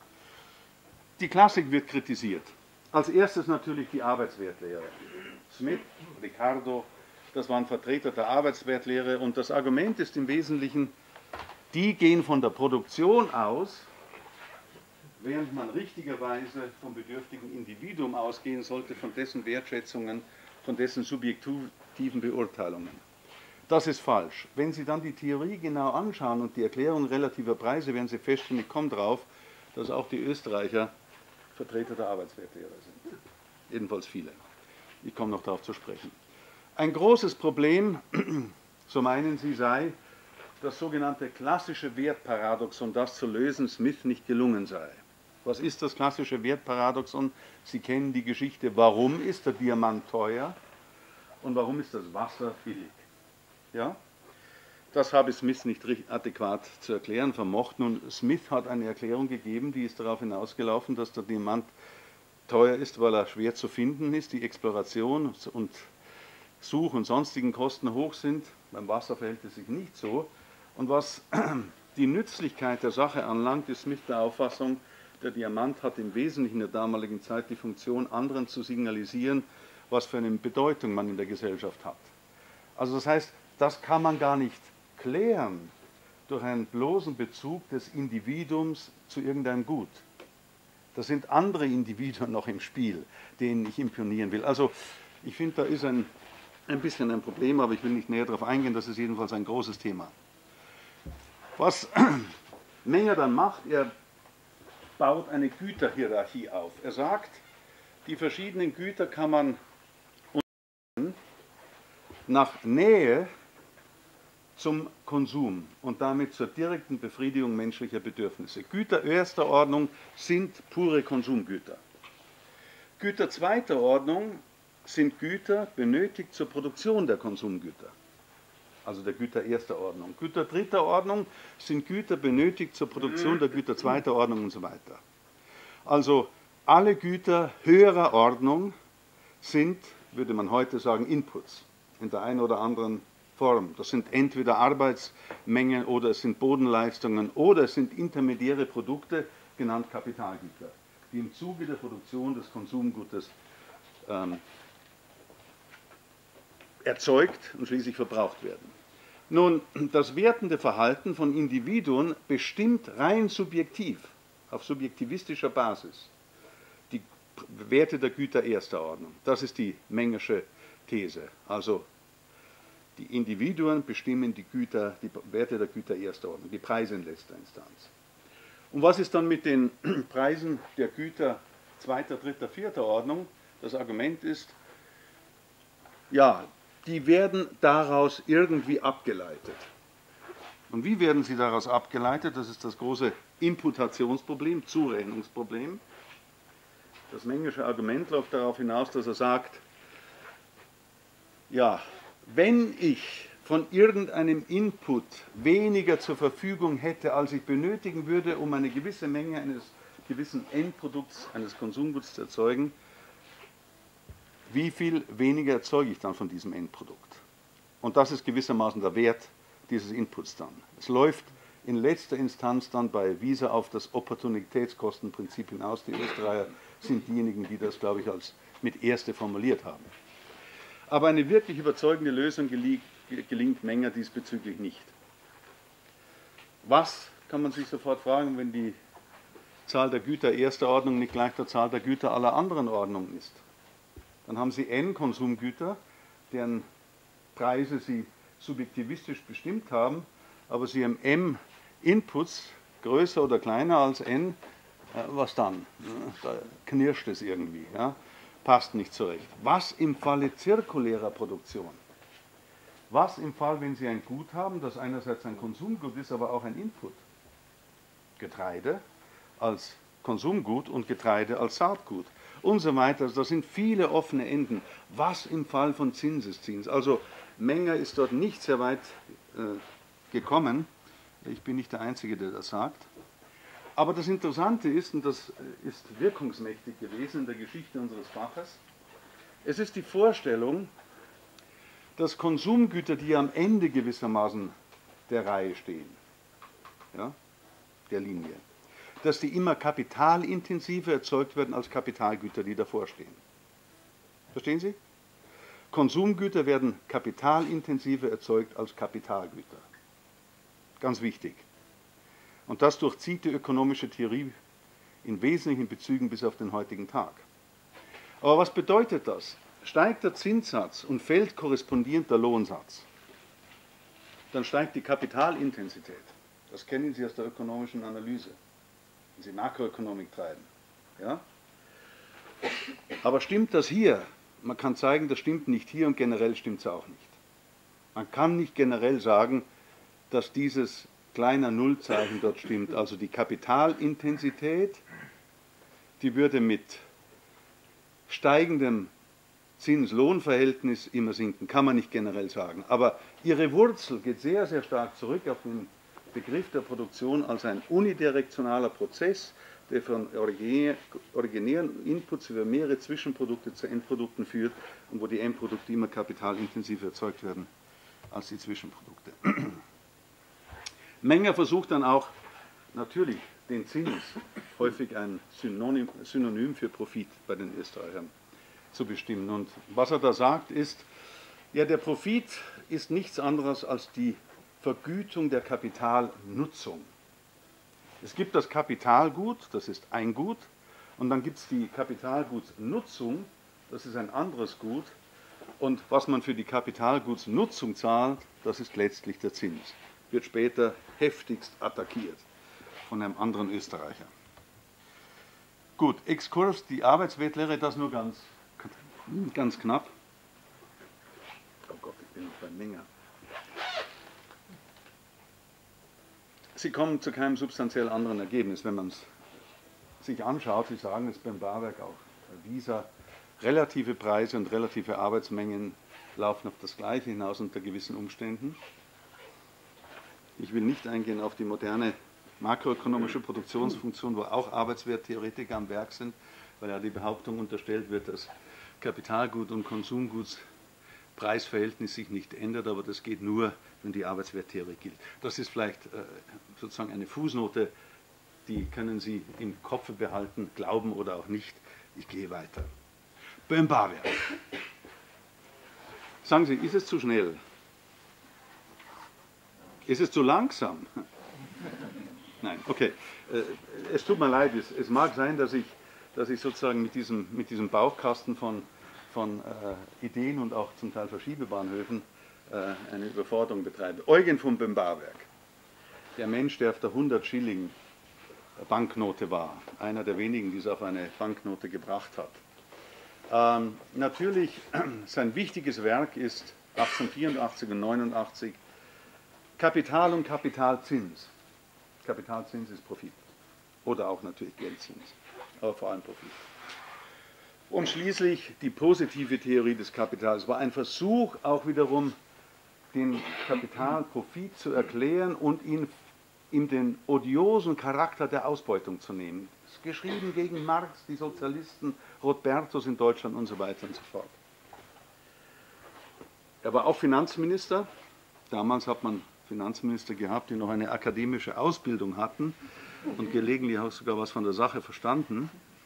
Die Klassik wird kritisiert. Als erstes natürlich die Arbeitswertlehre. Smith, Ricardo, das waren Vertreter der Arbeitswertlehre und das Argument ist im Wesentlichen, die gehen von der Produktion aus, während man richtigerweise vom bedürftigen Individuum ausgehen sollte, von dessen Wertschätzungen, von dessen subjektiven Beurteilungen. Das ist falsch. Wenn Sie dann die Theorie genau anschauen und die Erklärung relativer Preise, werden Sie feststellen, ich komme drauf, dass auch die Österreicher Vertreter der Arbeitswertlehre sind. Jedenfalls viele. Ich komme noch darauf zu sprechen. Ein großes Problem, so meinen Sie, sei, das sogenannte klassische Wertparadoxon, das zu lösen, Smith nicht gelungen sei. Was ist das klassische Wertparadoxon? Sie kennen die Geschichte, warum ist der Diamant teuer und warum ist das Wasser billig? Ja? Das habe Smith nicht adäquat zu erklären vermocht. Nun, Smith hat eine Erklärung gegeben, die ist darauf hinausgelaufen, dass der Diamant teuer ist, weil er schwer zu finden ist, die Exploration und Such- und sonstigen Kosten hoch sind. Beim Wasser verhält es sich nicht so. Und was die Nützlichkeit der Sache anlangt, ist Smith der Auffassung, der Diamant hat im Wesentlichen in der damaligen Zeit die Funktion, anderen zu signalisieren, was für eine Bedeutung man in der Gesellschaft hat. Also das heißt, das kann man gar nicht klären durch einen bloßen Bezug des Individuums zu irgendeinem Gut. Da sind andere Individuen noch im Spiel, denen ich imponieren will. Also ich finde, da ist ein bisschen ein Problem, aber ich will nicht näher darauf eingehen, das ist jedenfalls ein großes Thema. Was Menger dann macht, er baut eine Güterhierarchie auf. Er sagt, die verschiedenen Güter kann man nach Nähe zum Konsum und damit zur direkten Befriedigung menschlicher Bedürfnisse. Güter erster Ordnung sind pure Konsumgüter. Güter zweiter Ordnung sind Güter benötigt zur Produktion der Konsumgüter. also der Güter erster Ordnung. Güter dritter Ordnung sind Güter benötigt zur Produktion der Güter zweiter Ordnung und so weiter. Also alle Güter höherer Ordnung sind, würde man heute sagen, Inputs in der einen oder anderen Form. Das sind entweder Arbeitsmengen oder es sind Bodenleistungen oder es sind intermediäre Produkte, genannt Kapitalgüter, die im Zuge der Produktion des Konsumgutes erzeugt und schließlich verbraucht werden. Nun, das wertende Verhalten von Individuen bestimmt rein subjektiv, auf subjektivistischer Basis, die Werte der Güter erster Ordnung. Das ist die Mengersche These. Also die Individuen bestimmen die Werte der Güter erster Ordnung, die Preise in letzter Instanz. Und was ist dann mit den Preisen der Güter zweiter, dritter, vierter Ordnung? Das Argument ist, ja, die werden daraus irgendwie abgeleitet. Und wie werden sie daraus abgeleitet? Das ist das große Imputationsproblem, Zurechnungsproblem. Das Mengersche Argument läuft darauf hinaus, dass er sagt, ja, wenn ich von irgendeinem Input weniger zur Verfügung hätte, als ich benötigen würde, um eine gewisse Menge eines gewissen Endprodukts, eines Konsumguts zu erzeugen, wie viel weniger erzeuge ich dann von diesem Endprodukt? Und das ist gewissermaßen der Wert dieses Inputs dann. Es läuft in letzter Instanz dann bei Visa auf das Opportunitätskostenprinzip hinaus. Die Österreicher sind diejenigen, die das, glaube ich, als mit Erste formuliert haben. Aber eine wirklich überzeugende Lösung gelingt Menger diesbezüglich nicht. Was, kann man sich sofort fragen, wenn die Zahl der Güter erster Ordnung nicht gleich der Zahl der Güter aller anderen Ordnungen ist? Dann haben Sie n Konsumgüter, deren Preise Sie subjektivistisch bestimmt haben, aber Sie haben m Inputs, größer oder kleiner als n, was dann? Da knirscht es irgendwie, ja? Passt nicht zurecht. Was im Falle zirkulärer Produktion? Was im Fall, wenn Sie ein Gut haben, das einerseits ein Konsumgut ist, aber auch ein Input? Getreide als Konsumgut und Getreide als Saatgut und so weiter. Also da sind viele offene Enden. Was im Fall von Zinseszins? Also Menger ist dort nicht sehr weit gekommen. Ich bin nicht der Einzige, der das sagt. Aber das Interessante ist, und das ist wirkungsmächtig gewesen in der Geschichte unseres Faches, es ist die Vorstellung, dass Konsumgüter, die am Ende gewissermaßen der Reihe stehen, ja, der Linie, dass die immer kapitalintensiver erzeugt werden als Kapitalgüter, die davor stehen. Verstehen Sie? Konsumgüter werden kapitalintensiver erzeugt als Kapitalgüter. Ganz wichtig. Und das durchzieht die ökonomische Theorie in wesentlichen Bezügen bis auf den heutigen Tag. Aber was bedeutet das? Steigt der Zinssatz und fällt korrespondierend der Lohnsatz, dann steigt die Kapitalintensität. Das kennen Sie aus der ökonomischen Analyse, wenn Sie Makroökonomik treiben. Ja? Aber stimmt das hier? Man kann zeigen, das stimmt nicht hier und generell stimmt es auch nicht. Man kann nicht generell sagen, dass dieses kleine Nullzeichen dort stimmt. Also die Kapitalintensität, die würde mit steigendem Zins-Lohn-Verhältnis immer sinken, kann man nicht generell sagen. Aber ihre Wurzel geht sehr, sehr stark zurück auf den Begriff der Produktion als ein unidirektionaler Prozess, der von originären Inputs über mehrere Zwischenprodukte zu Endprodukten führt und wo die Endprodukte immer kapitalintensiver erzeugt werden als die Zwischenprodukte. Menger versucht dann auch natürlich den Zins, häufig ein Synonym für Profit bei den Österreichern, zu bestimmen. Und was er da sagt ist, ja, der Profit ist nichts anderes als die Vergütung der Kapitalnutzung. Es gibt das Kapitalgut, das ist ein Gut, und dann gibt es die Kapitalgutsnutzung, das ist ein anderes Gut, und was man für die Kapitalgutsnutzung zahlt, das ist letztlich der Zins. Wird später heftigst attackiert von einem anderen Österreicher. Gut, Exkurs, die Arbeitswertlehre, das nur ganz knapp. Oh Gott, ich bin noch beim Menger. Sie kommen zu keinem substanziell anderen Ergebnis, wenn man es sich anschaut. Sie sagen es beim Barwerk auch, Visa, relative Preise und relative Arbeitsmengen laufen auf das Gleiche hinaus unter gewissen Umständen. Ich will nicht eingehen auf die moderne makroökonomische Produktionsfunktion, wo auch Arbeitswerttheoretiker am Werk sind, weil ja die Behauptung unterstellt wird, dass Kapitalgut und Konsumgutspreisverhältnis sich nicht ändert, aber das geht nur, wenn die Arbeitswerttheorie gilt. Das ist vielleicht sozusagen eine Fußnote, die können Sie im Kopf behalten, glauben oder auch nicht. Ich gehe weiter. Böhm-Barwerk. Sagen Sie, ist es zu schnell? Ist es zu langsam? Nein, okay. Es tut mir leid, es mag sein, dass ich sozusagen mit diesem Bauchkasten von Ideen und auch zum Teil Verschiebebahnhöfen eine Überforderung betreibe. Eugen von Böhm-Barwerk, der Mensch, der auf der 100 Schilling Banknote war, einer der wenigen, die es auf eine Banknote gebracht hat. Natürlich, sein wichtiges Werk ist 1884 und 89 Kapital und Kapitalzins. Kapitalzins ist Profit. Oder auch natürlich Geldzins, aber vor allem Profit. Und schließlich die positive Theorie des Kapitals war ein Versuch, auch wiederum den Kapitalprofit zu erklären und ihm den odiosen Charakter der Ausbeutung zu nehmen. Das ist geschrieben gegen Marx, die Sozialisten, Rothbertus in Deutschland und so weiter und so fort. Er war auch Finanzminister. Damals hat man Finanzminister gehabt, die noch eine akademische Ausbildung hatten und gelegentlich auch sogar was von der Sache verstanden.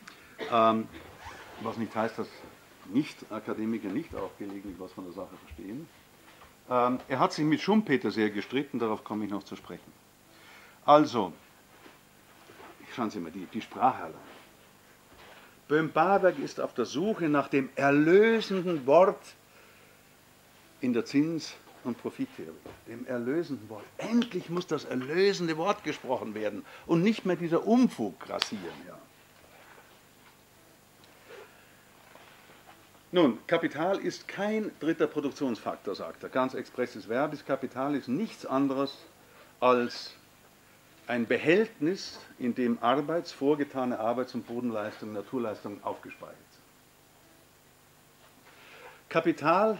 Was nicht heißt, dass Nicht-Akademiker nicht auch gelegentlich was von der Sache verstehen. Er hat sich mit Schumpeter sehr gestritten, darauf komme ich noch zu sprechen. Also, schauen Sie mal, die Sprache allein. Böhm-Barwerk ist auf der Suche nach dem erlösenden Wort in der Zins- und Profittheorie. Dem erlösenden Wort. Endlich muss das erlösende Wort gesprochen werden und nicht mehr dieser Unfug grassieren. Ja. Nun, Kapital ist kein dritter Produktionsfaktor, sagt er. Ganz expressis verbis, Kapital ist nichts anderes als ein Behältnis, in dem vorgetane Arbeits- und Bodenleistungen, Naturleistungen aufgespeichert sind. Kapitalzins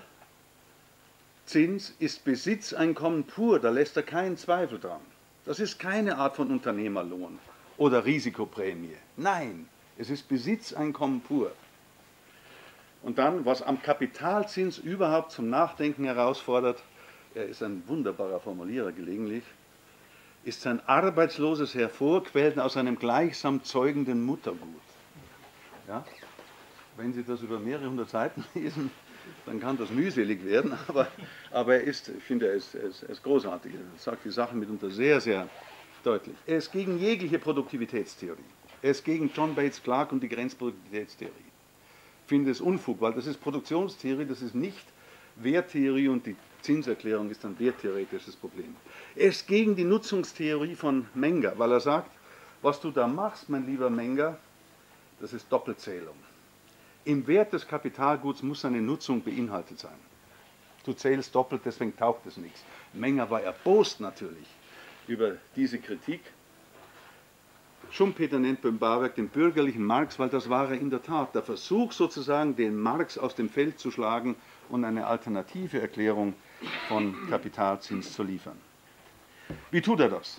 ist Besitzeinkommen pur, da lässt er keinen Zweifel dran. Das ist keine Art von Unternehmerlohn oder Risikoprämie. Nein, es ist Besitzeinkommen pur. Und dann, was am Kapitalzins überhaupt zum Nachdenken herausfordert, er ist ein wunderbarer Formulierer gelegentlich, ist sein arbeitsloses Hervorquellen aus einem gleichsam zeugenden Muttergut. Ja? Wenn Sie das über mehrere hundert Seiten lesen, dann kann das mühselig werden, aber er ist, ich finde, er ist großartig. Er sagt die Sachen mitunter sehr, sehr deutlich. Er ist gegen jegliche Produktivitätstheorie. Er ist gegen John Bates Clark und die Grenzproduktivitätstheorie. Ich finde es Unfug, weil das ist Produktionstheorie, das ist nicht Werttheorie und die Zinserklärung ist ein werttheoretisches Problem. Er ist gegen die Nutzungstheorie von Menger, weil er sagt, was du da machst, mein lieber Menger, das ist Doppelzählung. Im Wert des Kapitalguts muss eine Nutzung beinhaltet sein. Du zählst doppelt, deswegen taugt es nichts. Menger war erbost natürlich über diese Kritik. Schumpeter nennt Böhm-Barwerk den bürgerlichen Marx, weil das war er in der Tat. Der Versuch sozusagen, den Marx aus dem Feld zu schlagen und eine alternative Erklärung von Kapitalzins zu liefern. Wie tut er das?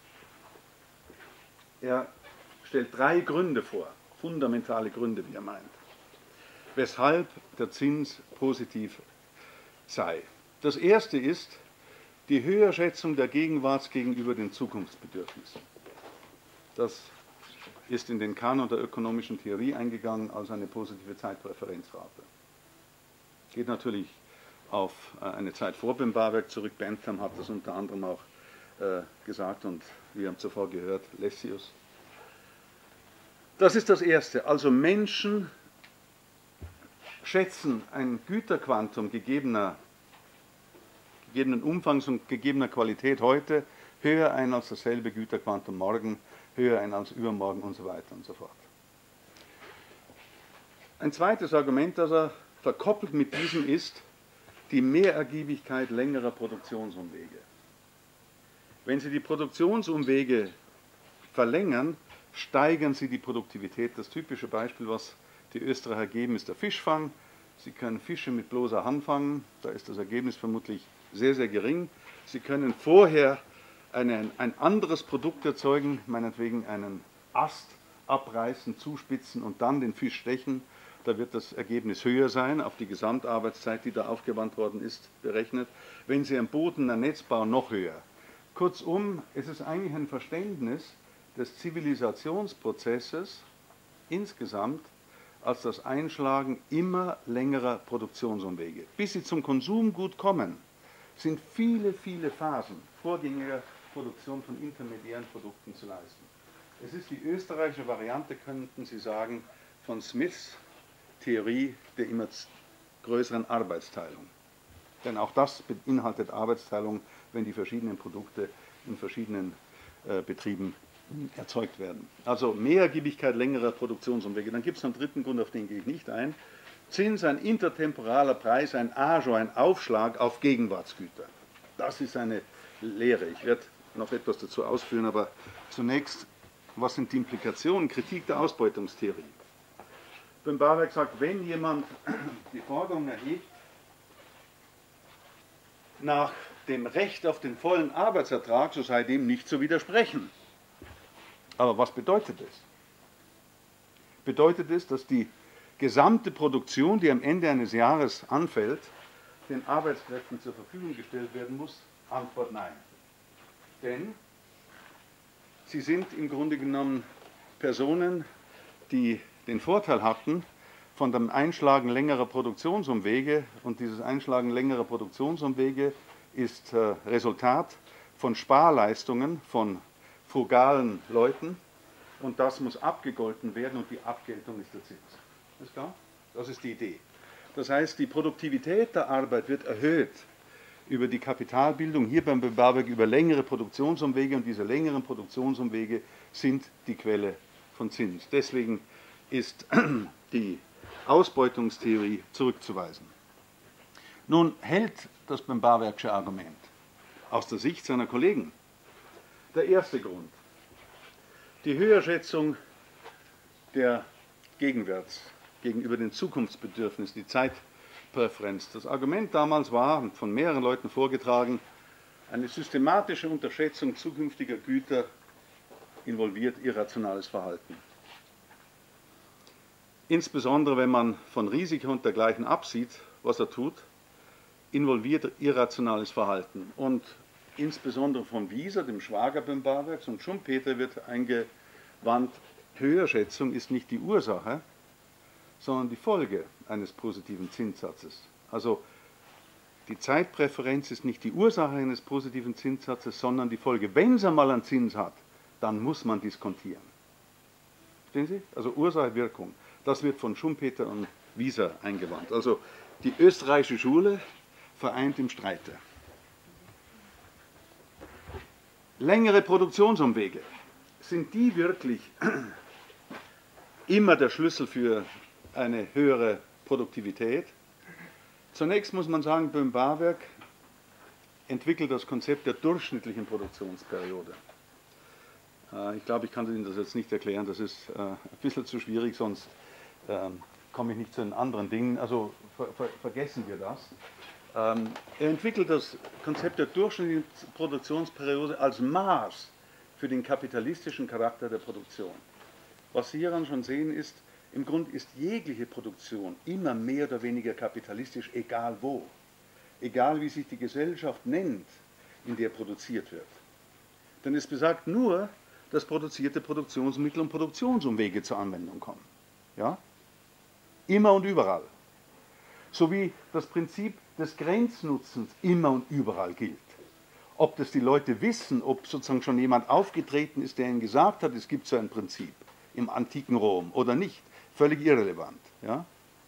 Er stellt 3 Gründe vor, fundamentale Gründe, wie er meint, weshalb der Zins positiv sei. Das erste ist die Höherschätzung der Gegenwart gegenüber den Zukunftsbedürfnissen. Das ist in den Kanon der ökonomischen Theorie eingegangen als eine positive Zeitpräferenzrate. Geht natürlich auf eine Zeit vor Böhm-Barwerk zurück. Bentham hat das unter anderem auch gesagt und wir haben zuvor gehört, Lessius. Das ist das Erste. Also Menschen schätzen ein Güterquantum gegebenen Umfangs und gegebener Qualität heute höher ein als dasselbe Güterquantum morgen, höher ein als übermorgen und so weiter und so fort. Ein zweites Argument, das er verkoppelt mit diesem ist die Mehrergiebigkeit längerer Produktionsumwege. Wenn Sie die Produktionsumwege verlängern, steigern Sie die Produktivität. Das typische Beispiel, was die Österreicher geben, ist der Fischfang. Sie können Fische mit bloßer Hand fangen, da ist das Ergebnis vermutlich sehr, sehr gering. Sie können vorher ein anderes Produkt erzeugen, meinetwegen einen Ast abreißen, zuspitzen und dann den Fisch stechen. Da wird das Ergebnis höher sein, auf die Gesamtarbeitszeit, die da aufgewandt worden ist, berechnet. Wenn Sie ein Boden, ein Netz bauen, noch höher. Kurzum, es ist eigentlich ein Verständnis des Zivilisationsprozesses insgesamt als das Einschlagen immer längerer Produktionsumwege. Bis sie zum Konsumgut kommen, sind viele, viele Phasen vorgängiger Produktion von intermediären Produkten zu leisten. Es ist die österreichische Variante, könnten Sie sagen, von Smiths Theorie der immer größeren Arbeitsteilung. Denn auch das beinhaltet Arbeitsteilung, wenn die verschiedenen Produkte in verschiedenen Betrieben erzeugt werden. Also Mehrergiebigkeit längerer Produktionsumwege. Dann gibt es einen dritten Grund, auf den gehe ich nicht ein. Zins, ein intertemporaler Preis, ein Agio, ein Aufschlag auf Gegenwartsgüter. Das ist eine Lehre. Ich werde noch etwas dazu ausführen, aber zunächst, was sind die Implikationen? Kritik der Ausbeutungstheorie. Böhm-Barwerk sagt, wenn jemand die Forderung erhebt, nach dem Recht auf den vollen Arbeitsertrag, so sei dem nicht zu widersprechen. Aber was bedeutet es? Bedeutet es, dass die gesamte Produktion, die am Ende eines Jahres anfällt, den Arbeitskräften zur Verfügung gestellt werden muss? Antwort nein. Denn sie sind im Grunde genommen Personen, die den Vorteil hatten von dem Einschlagen längerer Produktionsumwege, und dieses Einschlagen längerer Produktionsumwege ist Resultat von Sparleistungen von frugalen Leuten, und das muss abgegolten werden, und die Abgeltung ist der Zins. Ist klar? Das ist die Idee. Das heißt, die Produktivität der Arbeit wird erhöht über die Kapitalbildung, hier beim Böhm-Barwerk über längere Produktionsumwege, und diese längeren Produktionsumwege sind die Quelle von Zins. Deswegen ist die Ausbeutungstheorie zurückzuweisen. Nun hält das Böhm-Barwerksche Argument aus der Sicht seiner Kollegen. Der erste Grund: die Höherschätzung der Gegenwärts gegenüber den Zukunftsbedürfnissen, die Zeitpräferenz. Das Argument damals war, von mehreren Leuten vorgetragen, eine systematische Unterschätzung zukünftiger Güter involviert irrationales Verhalten. Insbesondere wenn man von Risiko und dergleichen absieht, was er tut, involviert irrationales Verhalten. Und insbesondere von Wieser, dem Schwager Böhm-Barwerks, und Schumpeter wird eingewandt, Höherschätzung ist nicht die Ursache, sondern die Folge eines positiven Zinssatzes. Also die Zeitpräferenz ist nicht die Ursache eines positiven Zinssatzes, sondern die Folge. Wenn es einmal einen Zins hat, dann muss man diskontieren. Verstehen Sie? Also Ursache-Wirkung. Das wird von Schumpeter und Wieser eingewandt. Also die österreichische Schule vereint im Streite. Längere Produktionsumwege, sind die wirklich immer der Schlüssel für eine höhere Produktivität? Zunächst muss man sagen, Böhm-Barwerk entwickelt das Konzept der durchschnittlichen Produktionsperiode. Ich glaube, ich kann Ihnen das jetzt nicht erklären, das ist ein bisschen zu schwierig, sonst komme ich nicht zu den anderen Dingen, also vergessen wir das. Er entwickelt das Konzept der durchschnittlichen Produktionsperiode als Maß für den kapitalistischen Charakter der Produktion. Was Sie hieran schon sehen ist, im Grunde ist jegliche Produktion immer mehr oder weniger kapitalistisch, egal wo. Egal wie sich die Gesellschaft nennt, in der produziert wird. Denn es besagt nur, dass produzierte Produktionsmittel und Produktionsumwege zur Anwendung kommen. Ja? Immer und überall. Sowie das Prinzip des Grenznutzens immer und überall gilt. Ob das die Leute wissen, ob sozusagen schon jemand aufgetreten ist, der ihnen gesagt hat, es gibt so ein Prinzip im antiken Rom oder nicht, völlig irrelevant. Ja?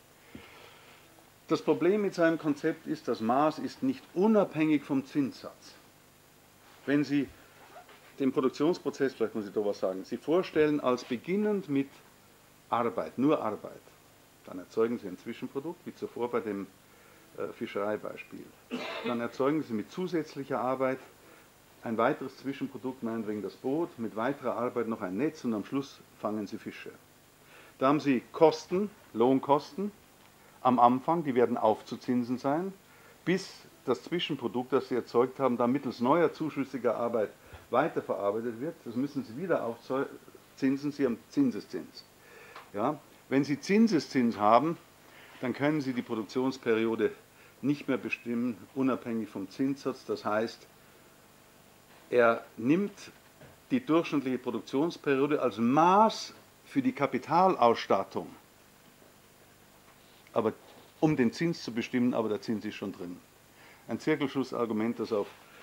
Das Problem mit seinem Konzept ist, das Maß ist nicht unabhängig vom Zinssatz. Wenn Sie den Produktionsprozess, vielleicht muss ich da was sagen, Sie vorstellen als beginnend mit Arbeit, nur Arbeit, dann erzeugen Sie ein Zwischenprodukt, wie zuvor bei dem Fischereibeispiel. Dann erzeugen Sie mit zusätzlicher Arbeit ein weiteres Zwischenprodukt, meinetwegen das Boot, mit weiterer Arbeit noch ein Netz, und am Schluss fangen Sie Fische. Da haben Sie Kosten, Lohnkosten, am Anfang, die werden aufzuzinsen sein, bis das Zwischenprodukt, das Sie erzeugt haben, dann mittels neuer zuschüssiger Arbeit weiterverarbeitet wird. Das müssen Sie wieder aufzinsen, Sie haben Zinseszins. Ja? Wenn Sie Zinseszins haben, dann können Sie die Produktionsperiode nicht mehr bestimmen, unabhängig vom Zinssatz. Das heißt, er nimmt die durchschnittliche Produktionsperiode als Maß für die Kapitalausstattung, aber um den Zins zu bestimmen, aber der Zins ist schon drin. Ein Zirkelschlussargument, das auf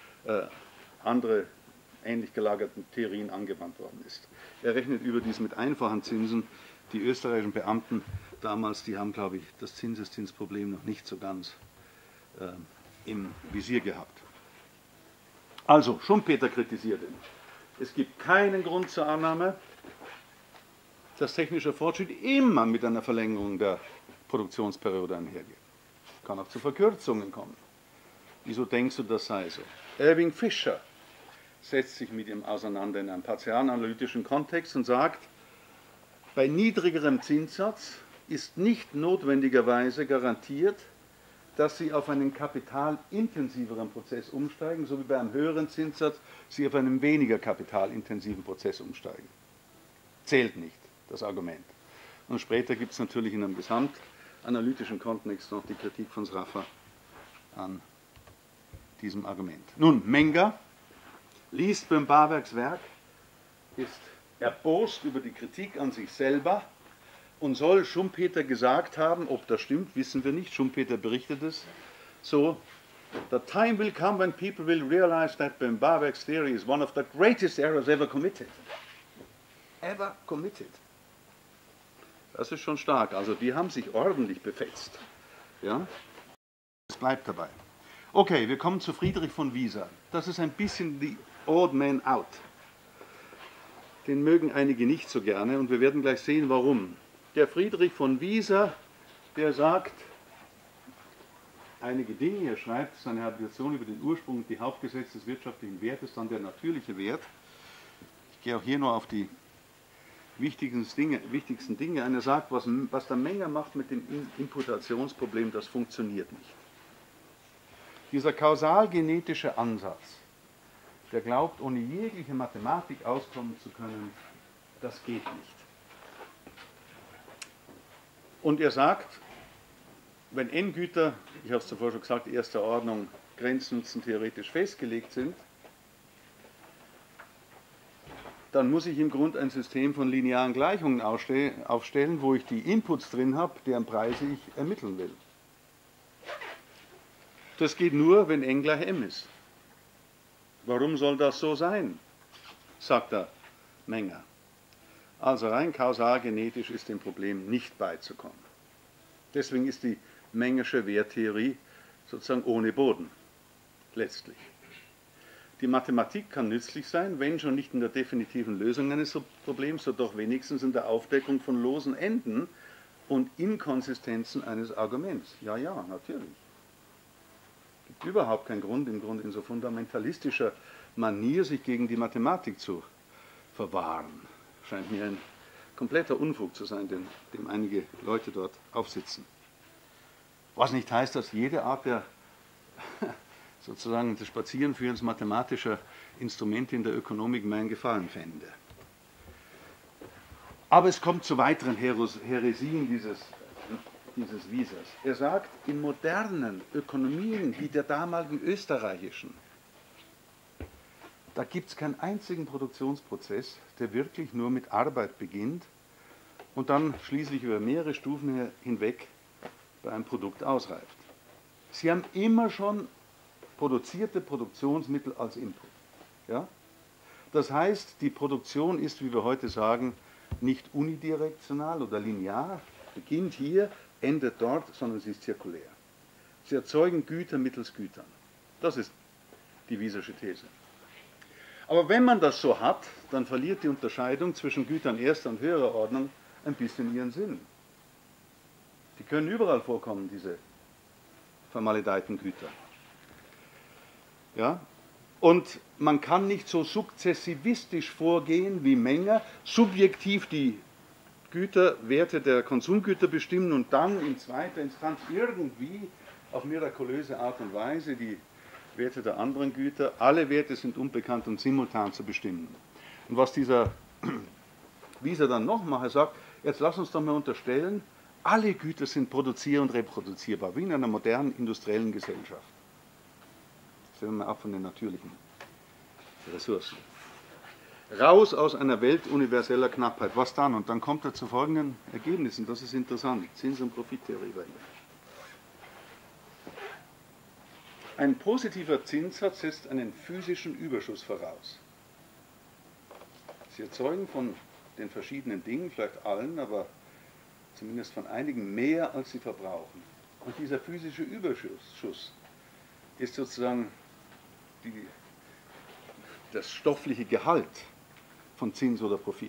andere ähnlich gelagerten Theorien angewandt worden ist. Er rechnet überdies mit einfachen Zinsen. Die österreichischen Beamten damals, die haben, glaube ich, das Zinseszinsproblem noch nicht so ganz im Visier gehabt. Also, Schumpeter kritisiert ihn. Es gibt keinen Grund zur Annahme, dass technischer Fortschritt immer mit einer Verlängerung der Produktionsperiode einhergeht. Kann auch zu Verkürzungen kommen. Wieso denkst du, das sei so? Irving Fisher setzt sich mit ihm auseinander in einem partialanalytischen Kontext und sagt, bei niedrigerem Zinssatz ist nicht notwendigerweise garantiert, dass Sie auf einen kapitalintensiveren Prozess umsteigen, so wie bei einem höheren Zinssatz Sie auf einen weniger kapitalintensiven Prozess umsteigen. Zählt nicht, das Argument. Und später gibt es natürlich in einem gesamtanalytischen Kontext noch die Kritik von Sraffa an diesem Argument. Nun, Menger liest Böhm-Barwerks Werk, ist erbost über die Kritik an sich selber und soll Schumpeter gesagt haben, ob das stimmt, wissen wir nicht. Schumpeter berichtet es so: The time will come when people will realize that Böhm-Barwerks theory is one of the greatest errors ever committed. Ever committed. Das ist schon stark. Also die haben sich ordentlich befetzt. Ja? Es bleibt dabei. Okay, wir kommen zu Friedrich von Wieser. Das ist ein bisschen the odd man out. Den mögen einige nicht so gerne und wir werden gleich sehen, warum. Der Friedrich von Wieser, der sagt einige Dinge, er schreibt seine Habilitation über den Ursprung und die Hauptgesetze des wirtschaftlichen Wertes, dann der natürliche Wert. Ich gehe auch hier nur auf die wichtigsten Dinge ein. Er sagt, was der Menger macht mit dem Imputationsproblem, das funktioniert nicht. Dieser kausalgenetische Ansatz, der glaubt, ohne jegliche Mathematik auskommen zu können, das geht nicht. Und er sagt, wenn n-Güter, ich habe es zuvor schon gesagt, erster Ordnung, Grenznutzen theoretisch festgelegt sind, dann muss ich im Grunde ein System von linearen Gleichungen aufstellen, wo ich die Inputs drin habe, deren Preise ich ermitteln will. Das geht nur, wenn n gleich m ist. Warum soll das so sein? Sagt der Menger. Also rein kausalgenetisch ist dem Problem nicht beizukommen. Deswegen ist die Mengersche Werttheorie sozusagen ohne Boden, letztlich. Die Mathematik kann nützlich sein, wenn schon nicht in der definitiven Lösung eines Problems, so doch wenigstens in der Aufdeckung von losen Enden und Inkonsistenzen eines Arguments. Ja, ja, natürlich. Es gibt überhaupt keinen Grund, im Grunde in so fundamentalistischer Manier sich gegen die Mathematik zu verwahren. Scheint mir ein kompletter Unfug zu sein, dem einige Leute dort aufsitzen. Was nicht heißt, dass jede Art der sozusagen des Spazierenführens mathematischer Instrumente in der Ökonomik meinen Gefallen fände. Aber es kommt zu weiteren Häresien dieses Wiesers. Er sagt, in modernen Ökonomien wie der damaligen österreichischen, da gibt es keinen einzigen Produktionsprozess, der wirklich nur mit Arbeit beginnt und dann schließlich über mehrere Stufen hinweg bei einem Produkt ausreift. Sie haben immer schon produzierte Produktionsmittel als Input. Ja? Das heißt, die Produktion ist, wie wir heute sagen, nicht unidirektional oder linear, beginnt hier, endet dort, sondern sie ist zirkulär. Sie erzeugen Güter mittels Gütern. Das ist die Wiesersche These. Aber wenn man das so hat, dann verliert die Unterscheidung zwischen Gütern erster und höherer Ordnung ein bisschen ihren Sinn. Die können überall vorkommen, diese vermaledeiten Güter. Ja? Und man kann nicht so sukzessivistisch vorgehen wie Menger, subjektiv die Werte der Konsumgüter bestimmen und dann in zweiter Instanz irgendwie auf mirakulöse Art und Weise die Werte der anderen Güter. Alle Werte sind unbekannt und simultan zu bestimmen. Und was dieser Wieser dann noch macht, er sagt, jetzt lass uns doch mal unterstellen, alle Güter sind produzier- und reproduzierbar, wie in einer modernen industriellen Gesellschaft. Sehen wir mal ab von den natürlichen Ressourcen. Raus aus einer Welt universeller Knappheit. Was dann? Und dann kommt er zu folgenden Ergebnissen. Das ist interessant. Zins- und Profittheorie. Ein positiver Zinssatz setzt einen physischen Überschuss voraus. Sie erzeugen von den verschiedenen Dingen, vielleicht allen, aber zumindest von einigen mehr, als sie verbrauchen. Und dieser physische Überschuss ist sozusagen das stoffliche Gehalt von Zins oder Profit.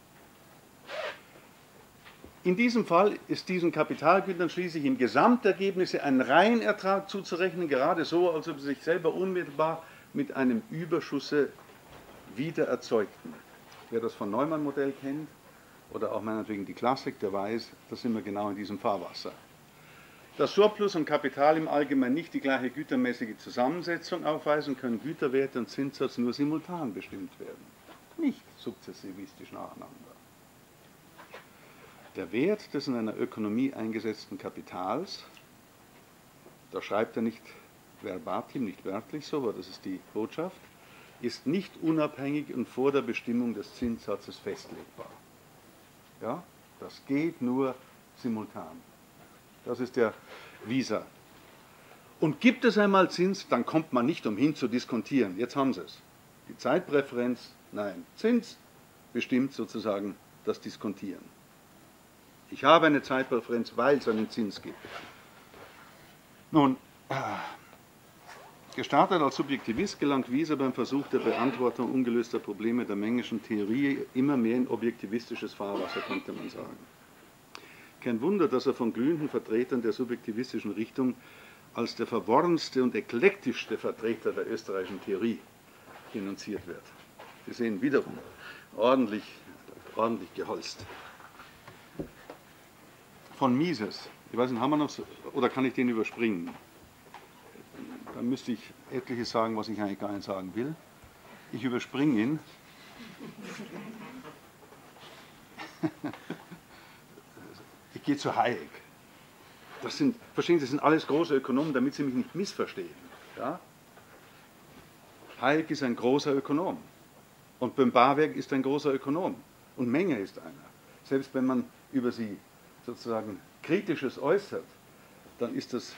In diesem Fall ist diesen Kapitalgütern schließlich im Gesamtergebnis ein Reinertrag zuzurechnen, gerade so, als ob sie sich selber unmittelbar mit einem Überschusse wieder erzeugten. Wer das von Neumann-Modell kennt, oder auch meinetwegen die Klassik, der weiß, da sind wir genau in diesem Fahrwasser. Da Surplus und Kapital im Allgemeinen nicht die gleiche gütermäßige Zusammensetzung aufweisen, können Güterwerte und Zinssatz nur simultan bestimmt werden, nicht sukzessivistisch nacheinander. Der Wert des in einer Ökonomie eingesetzten Kapitals, da schreibt er nicht verbatim, nicht wörtlich so, aber das ist die Botschaft, ist nicht unabhängig und vor der Bestimmung des Zinssatzes festlegbar. Ja, das geht nur simultan. Das ist der Wieser. Und gibt es einmal Zins, dann kommt man nicht umhin zu diskontieren. Jetzt haben Sie es. Die Zeitpräferenz, nein. Zins bestimmt sozusagen das Diskontieren. Ich habe eine Zeitpräferenz, weil es einen Zins gibt. Nun, gestartet als Subjektivist gelangt Wieser beim Versuch der Beantwortung ungelöster Probleme der Mengenschen Theorie immer mehr in objektivistisches Fahrwasser, könnte man sagen. Kein Wunder, dass er von glühenden Vertretern der subjektivistischen Richtung als der verworrenste und eklektischste Vertreter der österreichischen Theorie denunziert wird. Sie sehen wiederum ordentlich geholzt. Von Mises, ich weiß nicht, haben wir noch, oder kann ich den überspringen? Da müsste ich etliches sagen, was ich eigentlich gar nicht sagen will. Ich überspringe ihn. Ich gehe zu Hayek. Verstehen Sie, das sind alles große Ökonomen, damit Sie mich nicht missverstehen. Ja? Hayek ist ein großer Ökonom. Und Böhm-Barwerk ist ein großer Ökonom. Und Menger ist einer. Selbst wenn man über sie sozusagen Kritisches äußert, dann ist das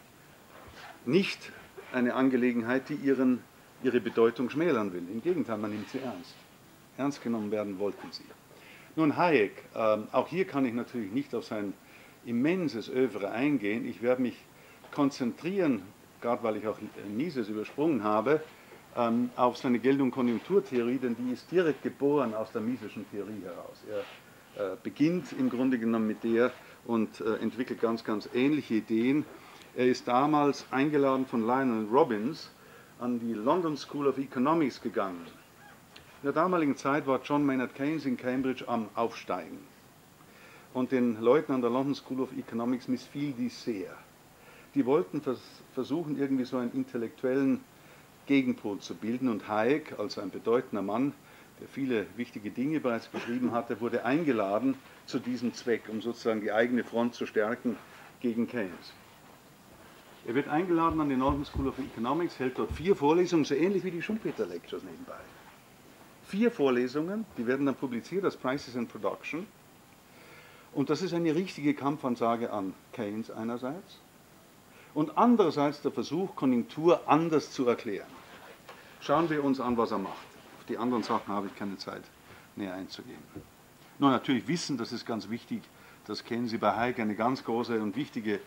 nicht eine Angelegenheit, die ihre Bedeutung schmälern will. Im Gegenteil, man nimmt sie ernst. Ernst genommen werden wollten sie. Nun Hayek, auch hier kann ich natürlich nicht auf sein immenses Œuvre eingehen. Ich werde mich konzentrieren, gerade weil ich auch Mises übersprungen habe, auf seine Geld- und Konjunkturtheorie, denn die ist direkt geboren aus der Miseschen Theorie heraus. Er beginnt im Grunde genommen mit der und entwickelt ganz ähnliche Ideen. Er ist damals eingeladen von Lionel Robbins an die London School of Economics gegangen. In der damaligen Zeit war John Maynard Keynes in Cambridge am Aufsteigen. Und den Leuten an der London School of Economics missfiel dies sehr. Die wollten versuchen, irgendwie so einen intellektuellen Gegenpol zu bilden. Und Hayek, als ein bedeutender Mann, der viele wichtige Dinge bereits geschrieben hatte, wurde eingeladen zu diesem Zweck, um sozusagen die eigene Front zu stärken gegen Keynes. Er wird eingeladen an die London School of Economics, hält dort 4 Vorlesungen, so ähnlich wie die Schumpeter Lectures nebenbei. 4 Vorlesungen, die werden dann publiziert als Prices and Production. Und das ist eine richtige Kampfansage an Keynes einerseits und andererseits der Versuch, Konjunktur anders zu erklären. Schauen wir uns an, was er macht. Auf die anderen Sachen habe ich keine Zeit, näher einzugehen. Nur natürlich wissen, das ist ganz wichtig, das kennen Sie bei Hayek, eine ganz große und wichtige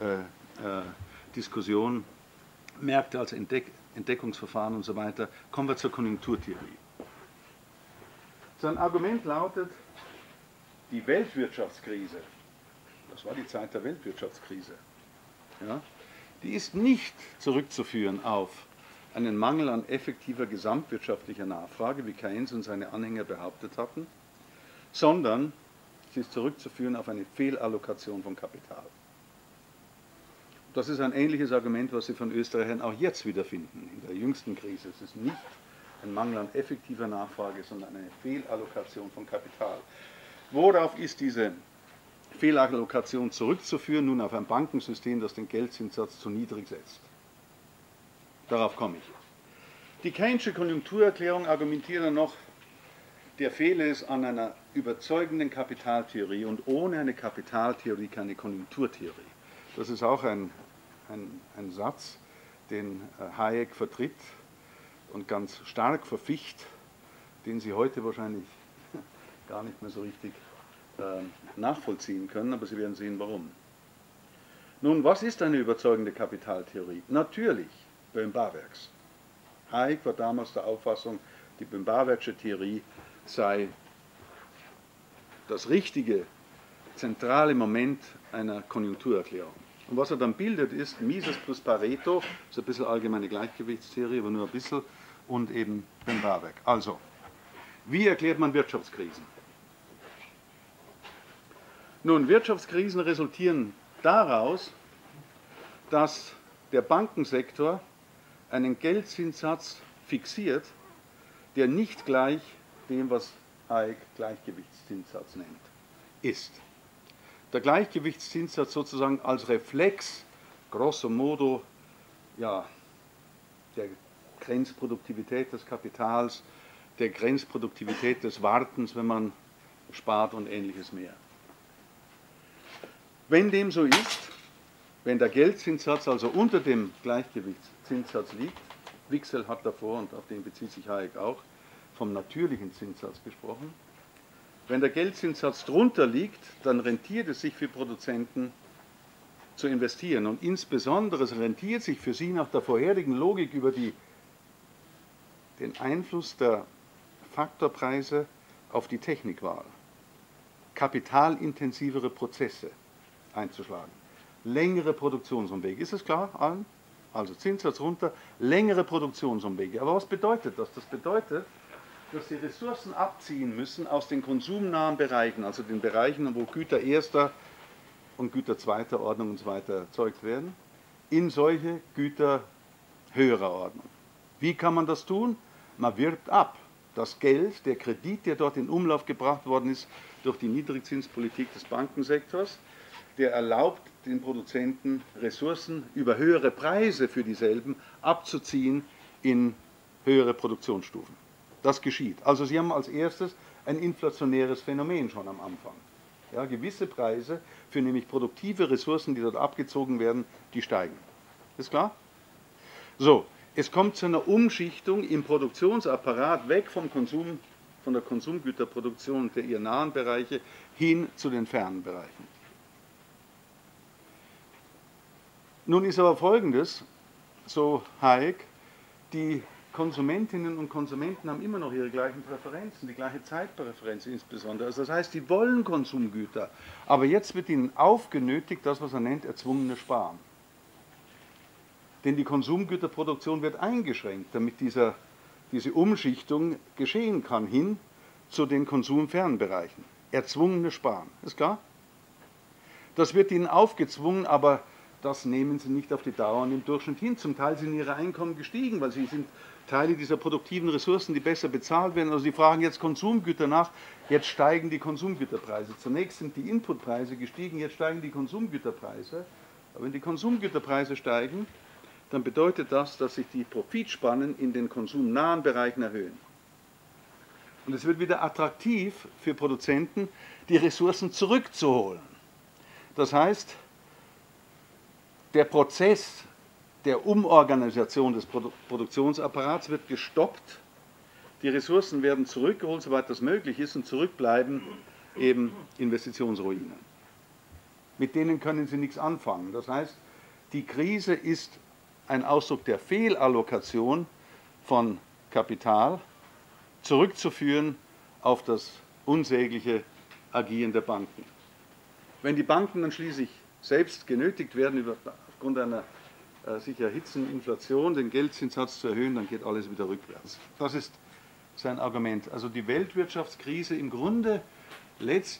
Diskussion, Märkte als Entdeckungsverfahren und so weiter. Kommen wir zur Konjunkturtheorie. Sein Argument lautet, die Weltwirtschaftskrise, das war die Zeit der Weltwirtschaftskrise, ja, die ist nicht zurückzuführen auf einen Mangel an effektiver gesamtwirtschaftlicher Nachfrage, wie Keynes und seine Anhänger behauptet hatten, sondern ist zurückzuführen auf eine Fehlallokation von Kapital. Das ist ein ähnliches Argument, was Sie von Österreichern auch jetzt wiederfinden, in der jüngsten Krise. Es ist nicht ein Mangel an effektiver Nachfrage, sondern eine Fehlallokation von Kapital. Worauf ist diese Fehlallokation zurückzuführen? Nun auf ein Bankensystem, das den Geldzinssatz zu niedrig setzt. Darauf komme ich. Die Keynesche Konjunkturerklärung argumentiert dann noch, der Fehler ist an einer überzeugenden Kapitaltheorie und ohne eine Kapitaltheorie keine Konjunkturtheorie. Das ist auch ein Satz, den Hayek vertritt und ganz stark verficht, den Sie heute wahrscheinlich gar nicht mehr so richtig nachvollziehen können, aber Sie werden sehen, warum. Nun, was ist eine überzeugende Kapitaltheorie? Natürlich Böhm-Bawerks. Hayek war damals der Auffassung, die Böhm-Bawerksche Theorie sei das richtige, zentrale Moment einer Konjunkturerklärung. Und was er dann bildet, ist Mises plus Pareto, das ist ein bisschen allgemeine Gleichgewichtstheorie, aber nur ein bisschen, und eben Böhm-Bawerk. Also, wie erklärt man Wirtschaftskrisen? Nun, Wirtschaftskrisen resultieren daraus, dass der Bankensektor einen Geldzinssatz fixiert, der nicht gleich dem, was Hayek Gleichgewichtszinssatz nennt, ist. Der Gleichgewichtszinssatz sozusagen als Reflex, grosso modo, ja, der Grenzproduktivität des Kapitals, der Grenzproduktivität des Wartens, wenn man spart und ähnliches mehr. Wenn dem so ist, wenn der Geldzinssatz also unter dem Gleichgewichtszinssatz liegt, Wicksell hat davor, und auf den bezieht sich Hayek auch, vom natürlichen Zinssatz gesprochen, wenn der Geldzinssatz drunter liegt, dann rentiert es sich für Produzenten zu investieren. Und insbesondere es rentiert sich für sie nach der vorherigen Logik über den Einfluss der Faktorpreise auf die Technikwahl, kapitalintensivere Prozesse einzuschlagen, längere Produktionsumwege. Ist es klar allen? Also Zinssatz runter, längere Produktionsumwege. Aber was bedeutet das? Das bedeutet, dass sie Ressourcen abziehen müssen aus den konsumnahen Bereichen, also den Bereichen, wo Güter erster und Güter zweiter Ordnung und so weiter erzeugt werden, in solche Güter höherer Ordnung. Wie kann man das tun? Man wirbt ab. Das Geld, der Kredit, der dort in Umlauf gebracht worden ist durch die Niedrigzinspolitik des Bankensektors, der erlaubt den Produzenten Ressourcen über höhere Preise für dieselben abzuziehen in höhere Produktionsstufen. Das geschieht. Also Sie haben als erstes ein inflationäres Phänomen schon am Anfang. Ja, gewisse Preise für nämlich produktive Ressourcen, die dort abgezogen werden, die steigen. Ist klar? So, es kommt zu einer Umschichtung im Produktionsapparat weg vom Konsum, von der Konsumgüterproduktion der eher nahen Bereiche hin zu den fernen Bereichen. Nun ist aber Folgendes, so Hayek, die Konsumentinnen und Konsumenten haben immer noch ihre gleichen Präferenzen, die gleiche Zeitpräferenz insbesondere. Also das heißt, die wollen Konsumgüter, aber jetzt wird ihnen aufgenötigt, das, was er nennt, erzwungenes Sparen. Denn die Konsumgüterproduktion wird eingeschränkt, damit diese Umschichtung geschehen kann hin zu den konsumfernen Bereichen. Erzwungenes Sparen, ist klar? Das wird ihnen aufgezwungen, aber das nehmen sie nicht auf die Dauer und im Durchschnitt hin. Zum Teil sind ihre Einkommen gestiegen, weil sie sind Teile dieser produktiven Ressourcen, die besser bezahlt werden. Also sie fragen jetzt Konsumgüter nach, jetzt steigen die Konsumgüterpreise. Zunächst sind die Inputpreise gestiegen, jetzt steigen die Konsumgüterpreise. Aber wenn die Konsumgüterpreise steigen, dann bedeutet das, dass sich die Profitspannen in den konsumnahen Bereichen erhöhen. Und es wird wieder attraktiv für Produzenten, die Ressourcen zurückzuholen. Das heißt, der Prozess der Umorganisation des Produktionsapparats wird gestoppt, die Ressourcen werden zurückgeholt, soweit das möglich ist, und zurückbleiben eben Investitionsruinen. Mit denen können Sie nichts anfangen. Das heißt, die Krise ist ein Ausdruck der Fehlallokation von Kapital, zurückzuführen auf das unsägliche Agieren der Banken. Wenn die Banken dann schließlich selbst genötigt werden, aufgrund einer sich erhitzenden Inflation den Geldzinssatz zu erhöhen, dann geht alles wieder rückwärts. Das ist sein Argument. Also die Weltwirtschaftskrise im Grunde letztlich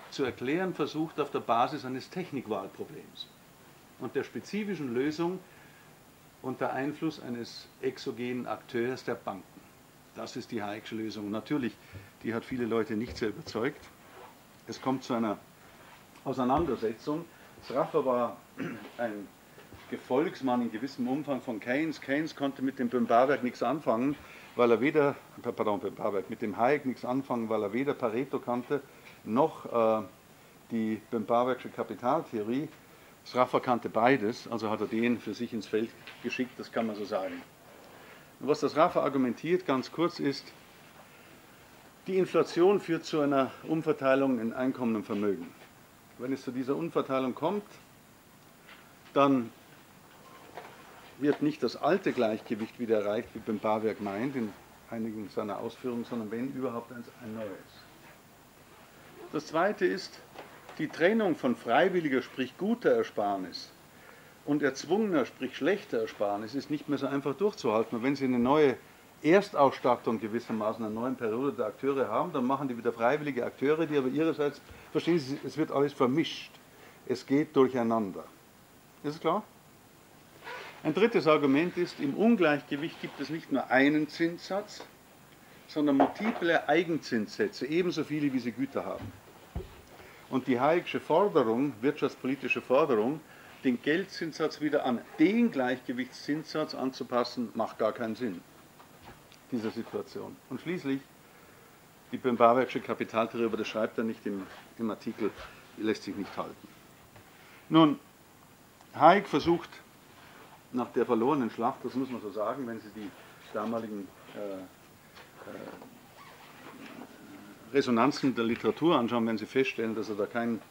zu erklären versucht auf der Basis eines Technikwahlproblems und der spezifischen Lösung unter Einfluss eines exogenen Akteurs der Banken. Das ist die Hayek'sche Lösung. Natürlich, die hat viele Leute nicht sehr überzeugt. Es kommt zu einer Auseinandersetzung. Sraffa war ein Gefolgsmann in gewissem Umfang von Keynes. Keynes konnte mit dem Böhm-Barwerk nichts anfangen, weil er weder, mit dem Hayek nichts anfangen, weil er weder Pareto kannte, noch die Böhm-Barwerksche Kapitaltheorie. Sraffa kannte beides, also hat er den für sich ins Feld geschickt, das kann man so sagen. Und was das Sraffa argumentiert, ganz kurz, ist, die Inflation führt zu einer Umverteilung in Einkommen und Vermögen. Wenn es zu dieser Umverteilung kommt, dann wird nicht das alte Gleichgewicht wieder erreicht, wie Böhm-Barwerk meint, in einigen seiner Ausführungen, sondern wenn überhaupt ein neues. Das zweite ist die Trennung von freiwilliger, sprich guter Ersparnis und erzwungener, sprich schlechter Ersparnis ist nicht mehr so einfach durchzuhalten. Und wenn Sie eine neue Erstausstattung gewissermaßen einer neuen Periode der Akteure haben, dann machen die wieder freiwillige Akteure, die aber ihrerseits, verstehen Sie, es wird alles vermischt. Es geht durcheinander. Ist es klar? Ein drittes Argument ist, im Ungleichgewicht gibt es nicht nur einen Zinssatz, sondern multiple Eigenzinssätze, ebenso viele wie sie Güter haben. Und die Hayek'sche Forderung, wirtschaftspolitische Forderung, den Geldzinssatz wieder an den Gleichgewichtszinssatz anzupassen, macht gar keinen Sinn, dieser Situation. Und schließlich, die Böhm-Barwerksche Kapitaltheorie, aber das schreibt er nicht im Artikel, die lässt sich nicht halten. Nun, Hayek versucht, nach der verlorenen Schlacht, das muss man so sagen, wenn Sie die damaligen Resonanzen der Literatur anschauen, wenn Sie feststellen, dass er da keinen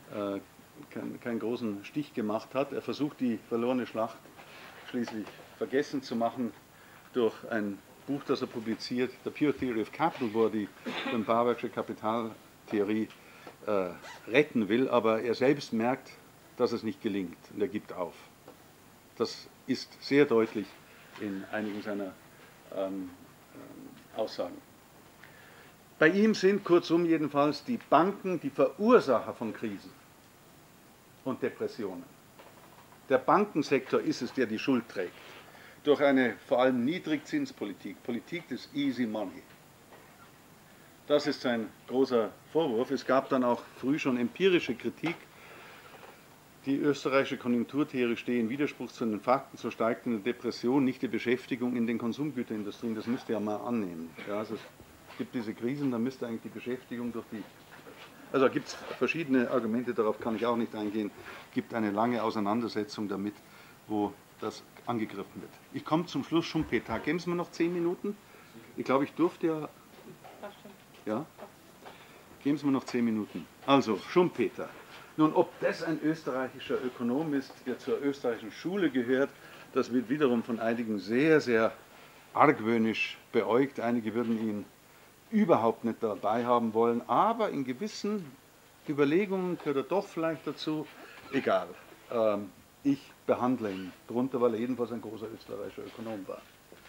großen Stich gemacht hat. Er versucht, die verlorene Schlacht schließlich vergessen zu machen durch ein Buch, das er publiziert, The Pure Theory of Capital, wo er die Böhm-Barwerksche Kapitaltheorie retten will, aber er selbst merkt, dass es nicht gelingt und er gibt auf. Das ist sehr deutlich in einigen seiner Aussagen. Bei ihm sind kurzum jedenfalls die Banken die Verursacher von Krisen und Depressionen. Der Bankensektor ist es, der die Schuld trägt. Durch eine vor allem Niedrigzinspolitik, Politik des Easy Money. Das ist sein großer Vorwurf. Es gab dann auch früh schon empirische Kritik. Die österreichische Konjunkturtheorie steht in Widerspruch zu den Fakten, so steigt in der Depression nicht die Beschäftigung in den Konsumgüterindustrien. Das müsst ihr ja mal annehmen. Ja, also es gibt diese Krisen, da müsste eigentlich die Beschäftigung durch die... Also da gibt es verschiedene Argumente, darauf kann ich auch nicht eingehen. Es gibt eine lange Auseinandersetzung damit, wo das angegriffen wird. Ich komme zum Schluss, Schumpeter. Geben Sie mir noch 10 Minuten? Ich glaube, ich durfte ja... Ja? Geben Sie mir noch 10 Minuten. Also, Schumpeter. Nun, ob das ein österreichischer Ökonom ist, der zur österreichischen Schule gehört, das wird wiederum von einigen sehr, sehr argwöhnisch beäugt. Einige würden ihn überhaupt nicht dabei haben wollen, aber in gewissen Überlegungen gehört er doch vielleicht dazu. Egal. Ich behandle ihn drunter, weil er jedenfalls ein großer österreichischer Ökonom war.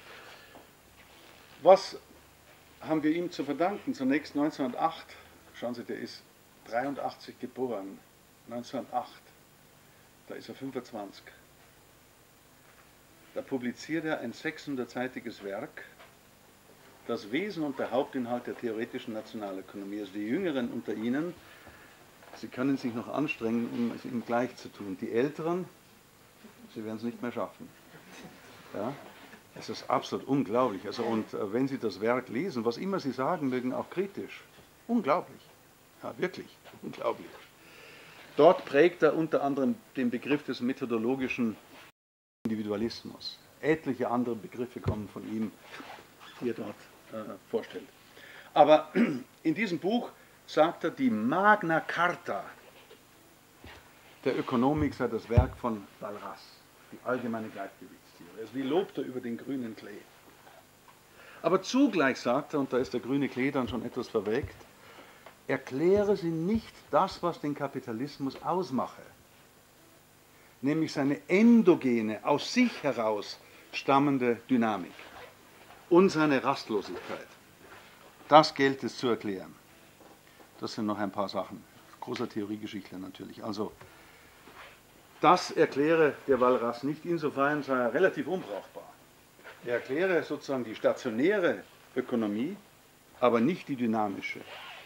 Was haben wir ihm zu verdanken? Zunächst 1908, schauen Sie, der ist 83 geboren, 1908, da ist er 25. Da publiziert er ein 600-seitiges Werk, das Wesen und der Hauptinhalt der theoretischen Nationalökonomie. Also die Jüngeren unter Ihnen, sie können sich noch anstrengen, um es ihm gleich zu tun. Die Älteren, sie werden es nicht mehr schaffen. Ja? Es ist absolut unglaublich. Also, und wenn Sie das Werk lesen, was immer Sie sagen mögen, auch kritisch, unglaublich. Ja, wirklich, unglaublich. Dort prägt er unter anderem den Begriff des methodologischen Individualismus. Etliche andere Begriffe kommen von ihm, die er dort vorstellt. Aber in diesem Buch sagt er, die Magna Carta der Ökonomik sei das Werk von Walras, die allgemeine Gleichgewichtstheorie. Also die lobt er über den grünen Klee. Aber zugleich sagt er, und da ist der grüne Klee dann schon etwas verwelkt, erkläre sie nicht das, was den Kapitalismus ausmache, nämlich seine endogene, aus sich heraus stammende Dynamik und seine Rastlosigkeit. Das gilt es zu erklären. Das sind noch ein paar Sachen. großer Theoriegeschichtler natürlich. Also das erkläre der Walras nicht, insofern sei er relativ unbrauchbar. Er erkläre sozusagen die stationäre Ökonomie, aber nicht die dynamische.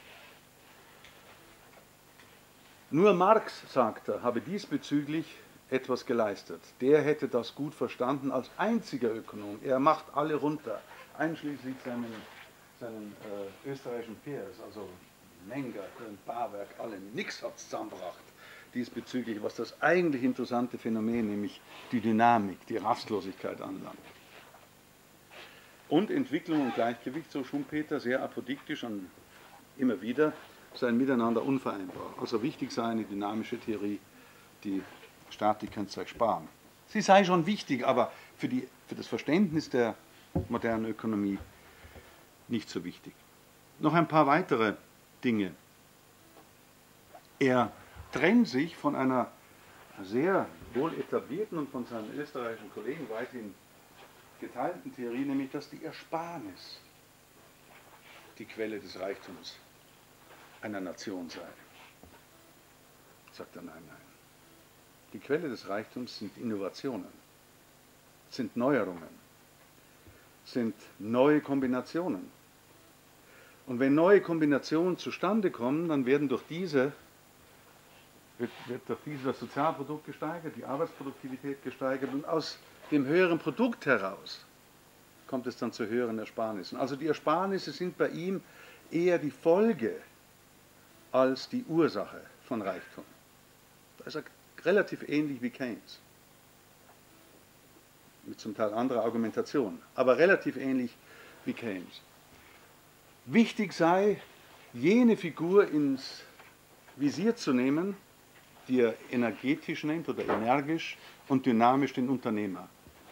Nur Marx, sagt er, habe diesbezüglich etwas geleistet. Der hätte das gut verstanden als einziger Ökonom. Er macht alle runter, einschließlich seinen österreichischen Peers, also Menger, Barwerk, alle. Nichts hat es zusammengebracht diesbezüglich, was das eigentlich interessante Phänomen, nämlich die Dynamik, die Rastlosigkeit anlangt. Und Entwicklung und Gleichgewicht, so Schumpeter, sehr apodiktisch und immer wieder, seien miteinander unvereinbar. Also wichtig sei eine dynamische Theorie, die Statik kann sich sparen. Sie sei schon wichtig, aber für das Verständnis der modernen Ökonomie nicht so wichtig. Noch ein paar weitere Dinge. Er trennt sich von einer sehr wohl etablierten und von seinen österreichischen Kollegen weithin geteilten Theorie, nämlich dass die Ersparnis die Quelle des Reichtums einer Nation sei. Sagt er, nein, nein. Die Quelle des Reichtums sind Innovationen, sind Neuerungen, sind neue Kombinationen. Und wenn neue Kombinationen zustande kommen, dann wird durch diese das Sozialprodukt gesteigert, die Arbeitsproduktivität gesteigert und aus dem höheren Produkt heraus kommt es dann zu höheren Ersparnissen. Also die Ersparnisse sind bei ihm eher die Folge als die Ursache von Reichtum. Da ist er relativ ähnlich wie Keynes. Mit zum Teil anderer Argumentation, aber relativ ähnlich wie Keynes. Wichtig sei, jene Figur ins Visier zu nehmen, die er energetisch nennt oder energisch und dynamisch den Unternehmer.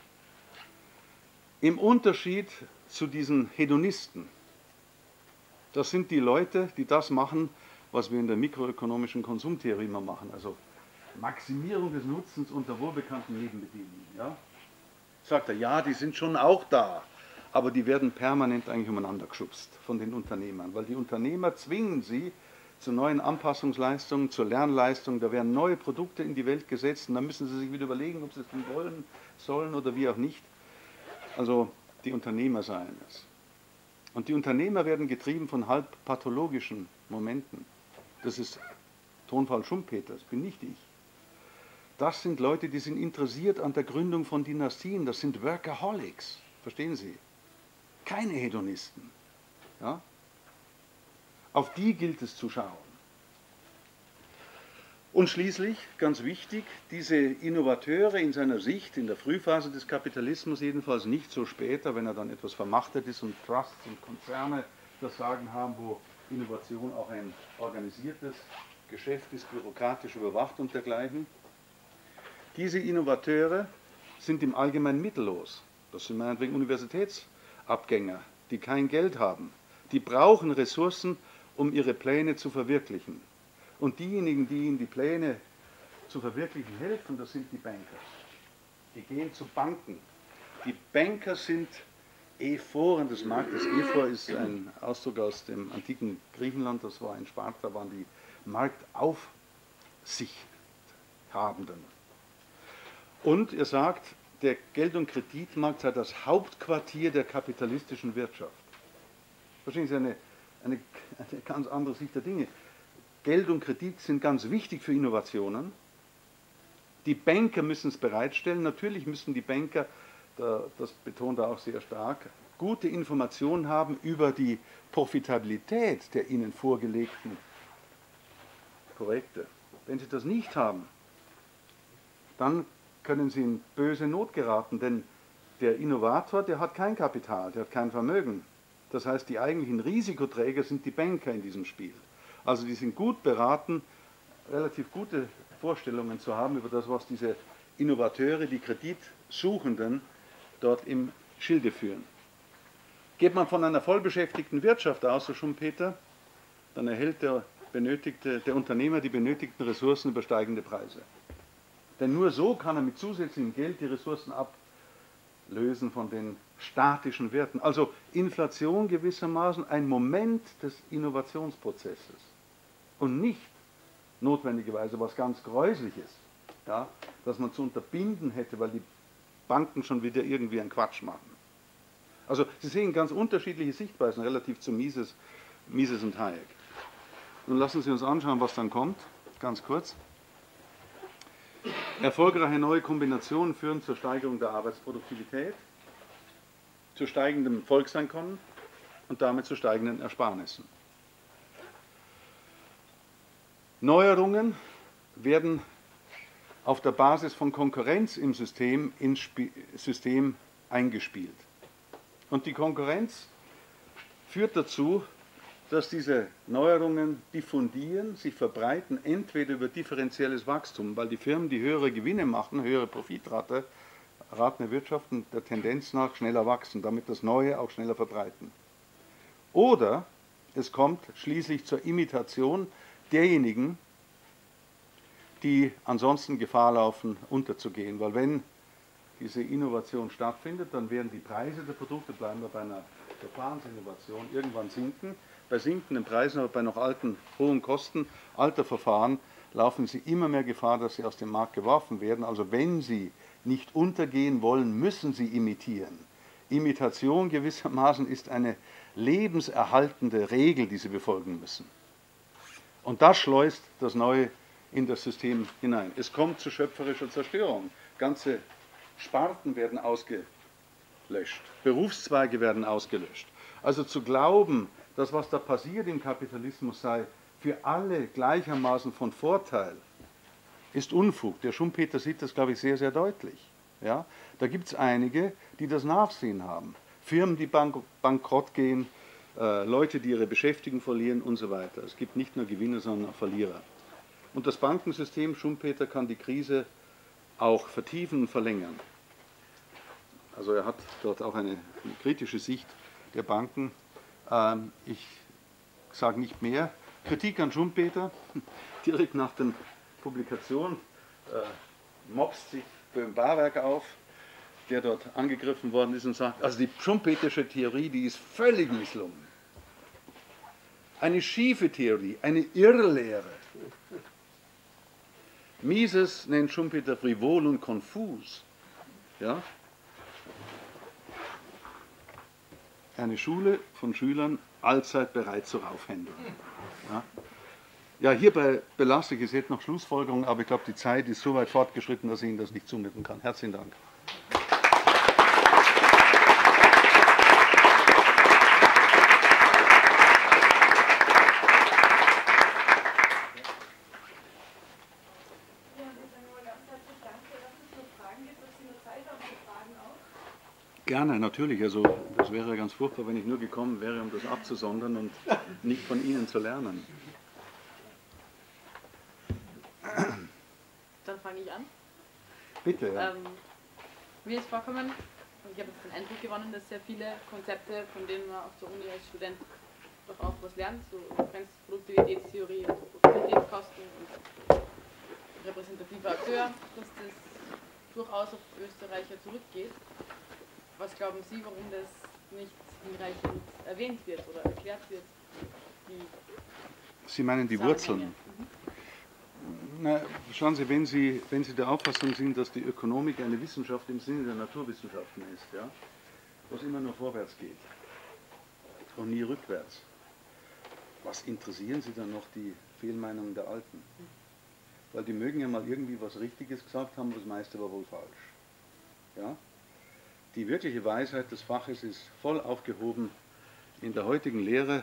Im Unterschied zu diesen Hedonisten, das sind die Leute, die das machen, was wir in der mikroökonomischen Konsumtheorie immer machen, also Maximierung des Nutzens unter wohlbekannten Nebenbedingungen. Ja? Sagt er, ja, die sind schon auch da, aber die werden permanent eigentlich umeinander geschubst von den Unternehmern, weil die Unternehmer zwingen sie zu neuen Anpassungsleistungen, zur Lernleistung, da werden neue Produkte in die Welt gesetzt und dann müssen sie sich wieder überlegen, ob sie es denn wollen, sollen oder wie auch nicht. Also die Unternehmer seien es. Und die Unternehmer werden getrieben von halb pathologischen Momenten. Das ist Tonfall Schumpeter, das bin nicht ich. Das sind Leute, die sind interessiert an der Gründung von Dynastien, das sind Workaholics, verstehen Sie? Keine Hedonisten. Ja? Auf die gilt es zu schauen. Und schließlich, ganz wichtig, diese Innovateure in seiner Sicht, in der Frühphase des Kapitalismus jedenfalls, nicht so später, wenn er dann etwas vermachtet ist und Trusts und Konzerne das Sagen haben, wo Innovation auch ein organisiertes Geschäft ist, bürokratisch überwacht und dergleichen. Diese Innovateure sind im Allgemeinen mittellos. Das sind meinetwegen Universitätsabgänger, die kein Geld haben. Die brauchen Ressourcen, um ihre Pläne zu verwirklichen. Und diejenigen, die ihnen die Pläne zu verwirklichen helfen, das sind die Banker. Die gehen zu Banken. Die Banker sind Ephoren des Marktes. Ephor ist ein Ausdruck aus dem antiken Griechenland, das war in Sparta, waren die Marktaufsichthabenden. Und er sagt, der Geld- und Kreditmarkt sei das Hauptquartier der kapitalistischen Wirtschaft. Verstehen Sie, eine ganz andere Sicht der Dinge. Geld und Kredit sind ganz wichtig für Innovationen. Die Banker müssen es bereitstellen. Natürlich müssen die Banker, das betont er auch sehr stark, gute Informationen haben über die Profitabilität der ihnen vorgelegten Projekte. Wenn sie das nicht haben, dann können sie in böse Not geraten, denn der Innovator, der hat kein Kapital, der hat kein Vermögen. Das heißt, die eigentlichen Risikoträger sind die Banker in diesem Spiel. Also die sind gut beraten, relativ gute Vorstellungen zu haben über das, was diese Innovateure, die Kreditsuchenden, dort im Schilde führen. Geht man von einer vollbeschäftigten Wirtschaft aus, so Schumpeter, dann erhält der Unternehmer die benötigten Ressourcen über steigende Preise. Denn nur so kann er mit zusätzlichem Geld die Ressourcen ablösen von den statischen Werten. Also Inflation gewissermaßen ein Moment des Innovationsprozesses und nicht notwendigerweise was ganz Gräusliches, ja, das man zu unterbinden hätte, weil die Banken schon wieder irgendwie einen Quatsch machen. Also Sie sehen ganz unterschiedliche Sichtweisen relativ zu Mises und Hayek. Nun lassen Sie uns anschauen, was dann kommt, ganz kurz. Erfolgreiche neue Kombinationen führen zur Steigerung der Arbeitsproduktivität, zu steigendem Volkseinkommen und damit zu steigenden Ersparnissen. Neuerungen werden auf der Basis von Konkurrenz im System ins System eingespielt. Und die Konkurrenz führt dazu, dass diese Neuerungen diffundieren, sich verbreiten, entweder über differenzielles Wachstum, weil die Firmen, die höhere Gewinne machen, höhere Profitrate, erwirtschaften, der Tendenz nach schneller wachsen, damit das Neue auch schneller verbreiten. Oder es kommt schließlich zur Imitation derjenigen, die ansonsten Gefahr laufen, unterzugehen. Weil wenn diese Innovation stattfindet, dann werden die Preise der Produkte, bleiben wir bei einer Verfahrensinnovation, irgendwann sinken. Bei sinkenden Preisen, aber bei noch alten, hohen Kosten alter Verfahren, laufen sie immer mehr Gefahr, dass sie aus dem Markt geworfen werden. Also wenn sie nicht untergehen wollen, müssen sie imitieren. Imitation gewissermaßen ist eine lebenserhaltende Regel, die sie befolgen müssen. Und das schleust das Neue in das System hinein. Es kommt zu schöpferischer Zerstörung. Ganze Sparten werden ausgelöscht. Berufszweige werden ausgelöscht. Also zu glauben, dass was da passiert im Kapitalismus sei für alle gleichermaßen von Vorteil, ist Unfug. Der Schumpeter sieht das, glaube ich, sehr, sehr deutlich. Ja? Da gibt es einige, die das Nachsehen haben. Firmen, die bankrott gehen, Leute, die ihre Beschäftigung verlieren und so weiter. Es gibt nicht nur Gewinner, sondern auch Verlierer. Und das Bankensystem, Schumpeter, kann die Krise auch vertiefen und verlängern. Also er hat dort auch eine kritische Sicht der Banken. Ich sage nicht mehr. Kritik an Schumpeter, direkt nach der Publikation mopst sich Böhm-Bawerk auf, der dort angegriffen worden ist und sagt, also die schumpeterische Theorie, die ist völlig misslungen. Eine schiefe Theorie, eine Irrlehre. Mises nennt Schumpeter frivol und konfus. Ja? Eine Schule von Schülern allzeit bereit zur Aufhängung. Ja? Ja, hierbei belasse ich es jetzt noch Schlussfolgerungen, aber ich glaube, die Zeit ist so weit fortgeschritten, dass ich Ihnen das nicht zumuten kann. Herzlichen Dank. Gerne, natürlich. Also das wäre ganz furchtbar, wenn ich nur gekommen wäre, um das abzusondern und nicht von Ihnen zu lernen. Dann fange ich an. Bitte, ja. Mir ist vorgekommen, und ich habe jetzt den Eindruck gewonnen, dass sehr viele Konzepte, von denen man auf der Uni als Student doch auch was lernt, so Produktivitätstheorie, Opportunitätskosten und repräsentativer Akteur, dass das durchaus auf Österreicher zurückgeht. Was glauben Sie, warum das nicht hinreichend erwähnt wird oder erklärt wird? Sie meinen die Wurzeln? Na, schauen Sie, wenn Sie der Auffassung sind, dass die Ökonomik eine Wissenschaft im Sinne der Naturwissenschaften ist, ja, was immer nur vorwärts geht und nie rückwärts, was interessieren Sie dann noch die Fehlmeinungen der Alten? Weil die mögen ja mal irgendwie was Richtiges gesagt haben, das meiste war wohl falsch. Ja? Die wirkliche Weisheit des Faches ist voll aufgehoben in der heutigen Lehre.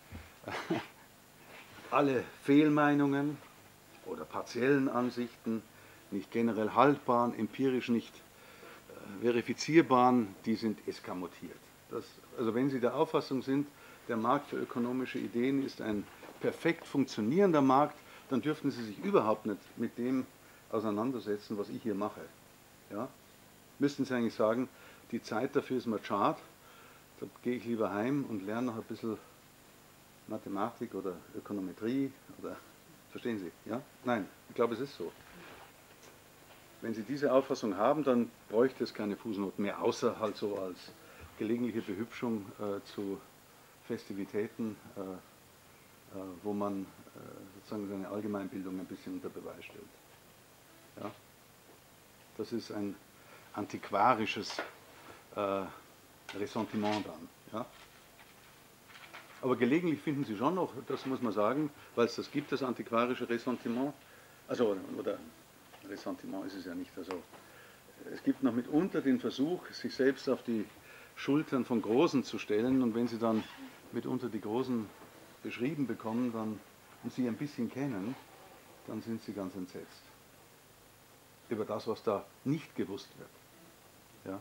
Alle Fehlmeinungen oder partiellen Ansichten, nicht generell haltbaren, empirisch nicht verifizierbaren, die sind eskamotiert. Also wenn Sie der Auffassung sind, der Markt für ökonomische Ideen ist ein perfekt funktionierender Markt, dann dürften Sie sich überhaupt nicht mit dem auseinandersetzen, was ich hier mache. Ja? Müssten Sie eigentlich sagen, die Zeit dafür ist mir schade, da gehe ich lieber heim und lerne noch ein bisschen Mathematik oder Ökonometrie oder, verstehen Sie? Ja? Nein, ich glaube, es ist so. Wenn Sie diese Auffassung haben, dann bräuchte es keine Fußnoten mehr, außer halt so als gelegentliche Behübschung zu Festivitäten wo man sozusagen seine Allgemeinbildung ein bisschen unter Beweis stellt. Ja? Das ist ein antiquarisches Ressentiment dann. Ja? Aber gelegentlich finden Sie schon noch, das muss man sagen, weil es das gibt, das antiquarische Ressentiment, also, oder Ressentiment ist es ja nicht, also es gibt noch mitunter den Versuch, sich selbst auf die Schultern von Großen zu stellen, und wenn Sie dann mitunter die Großen beschrieben bekommen dann, und Sie ein bisschen kennen, dann sind Sie ganz entsetzt über das, was da nicht gewusst wird. Ja?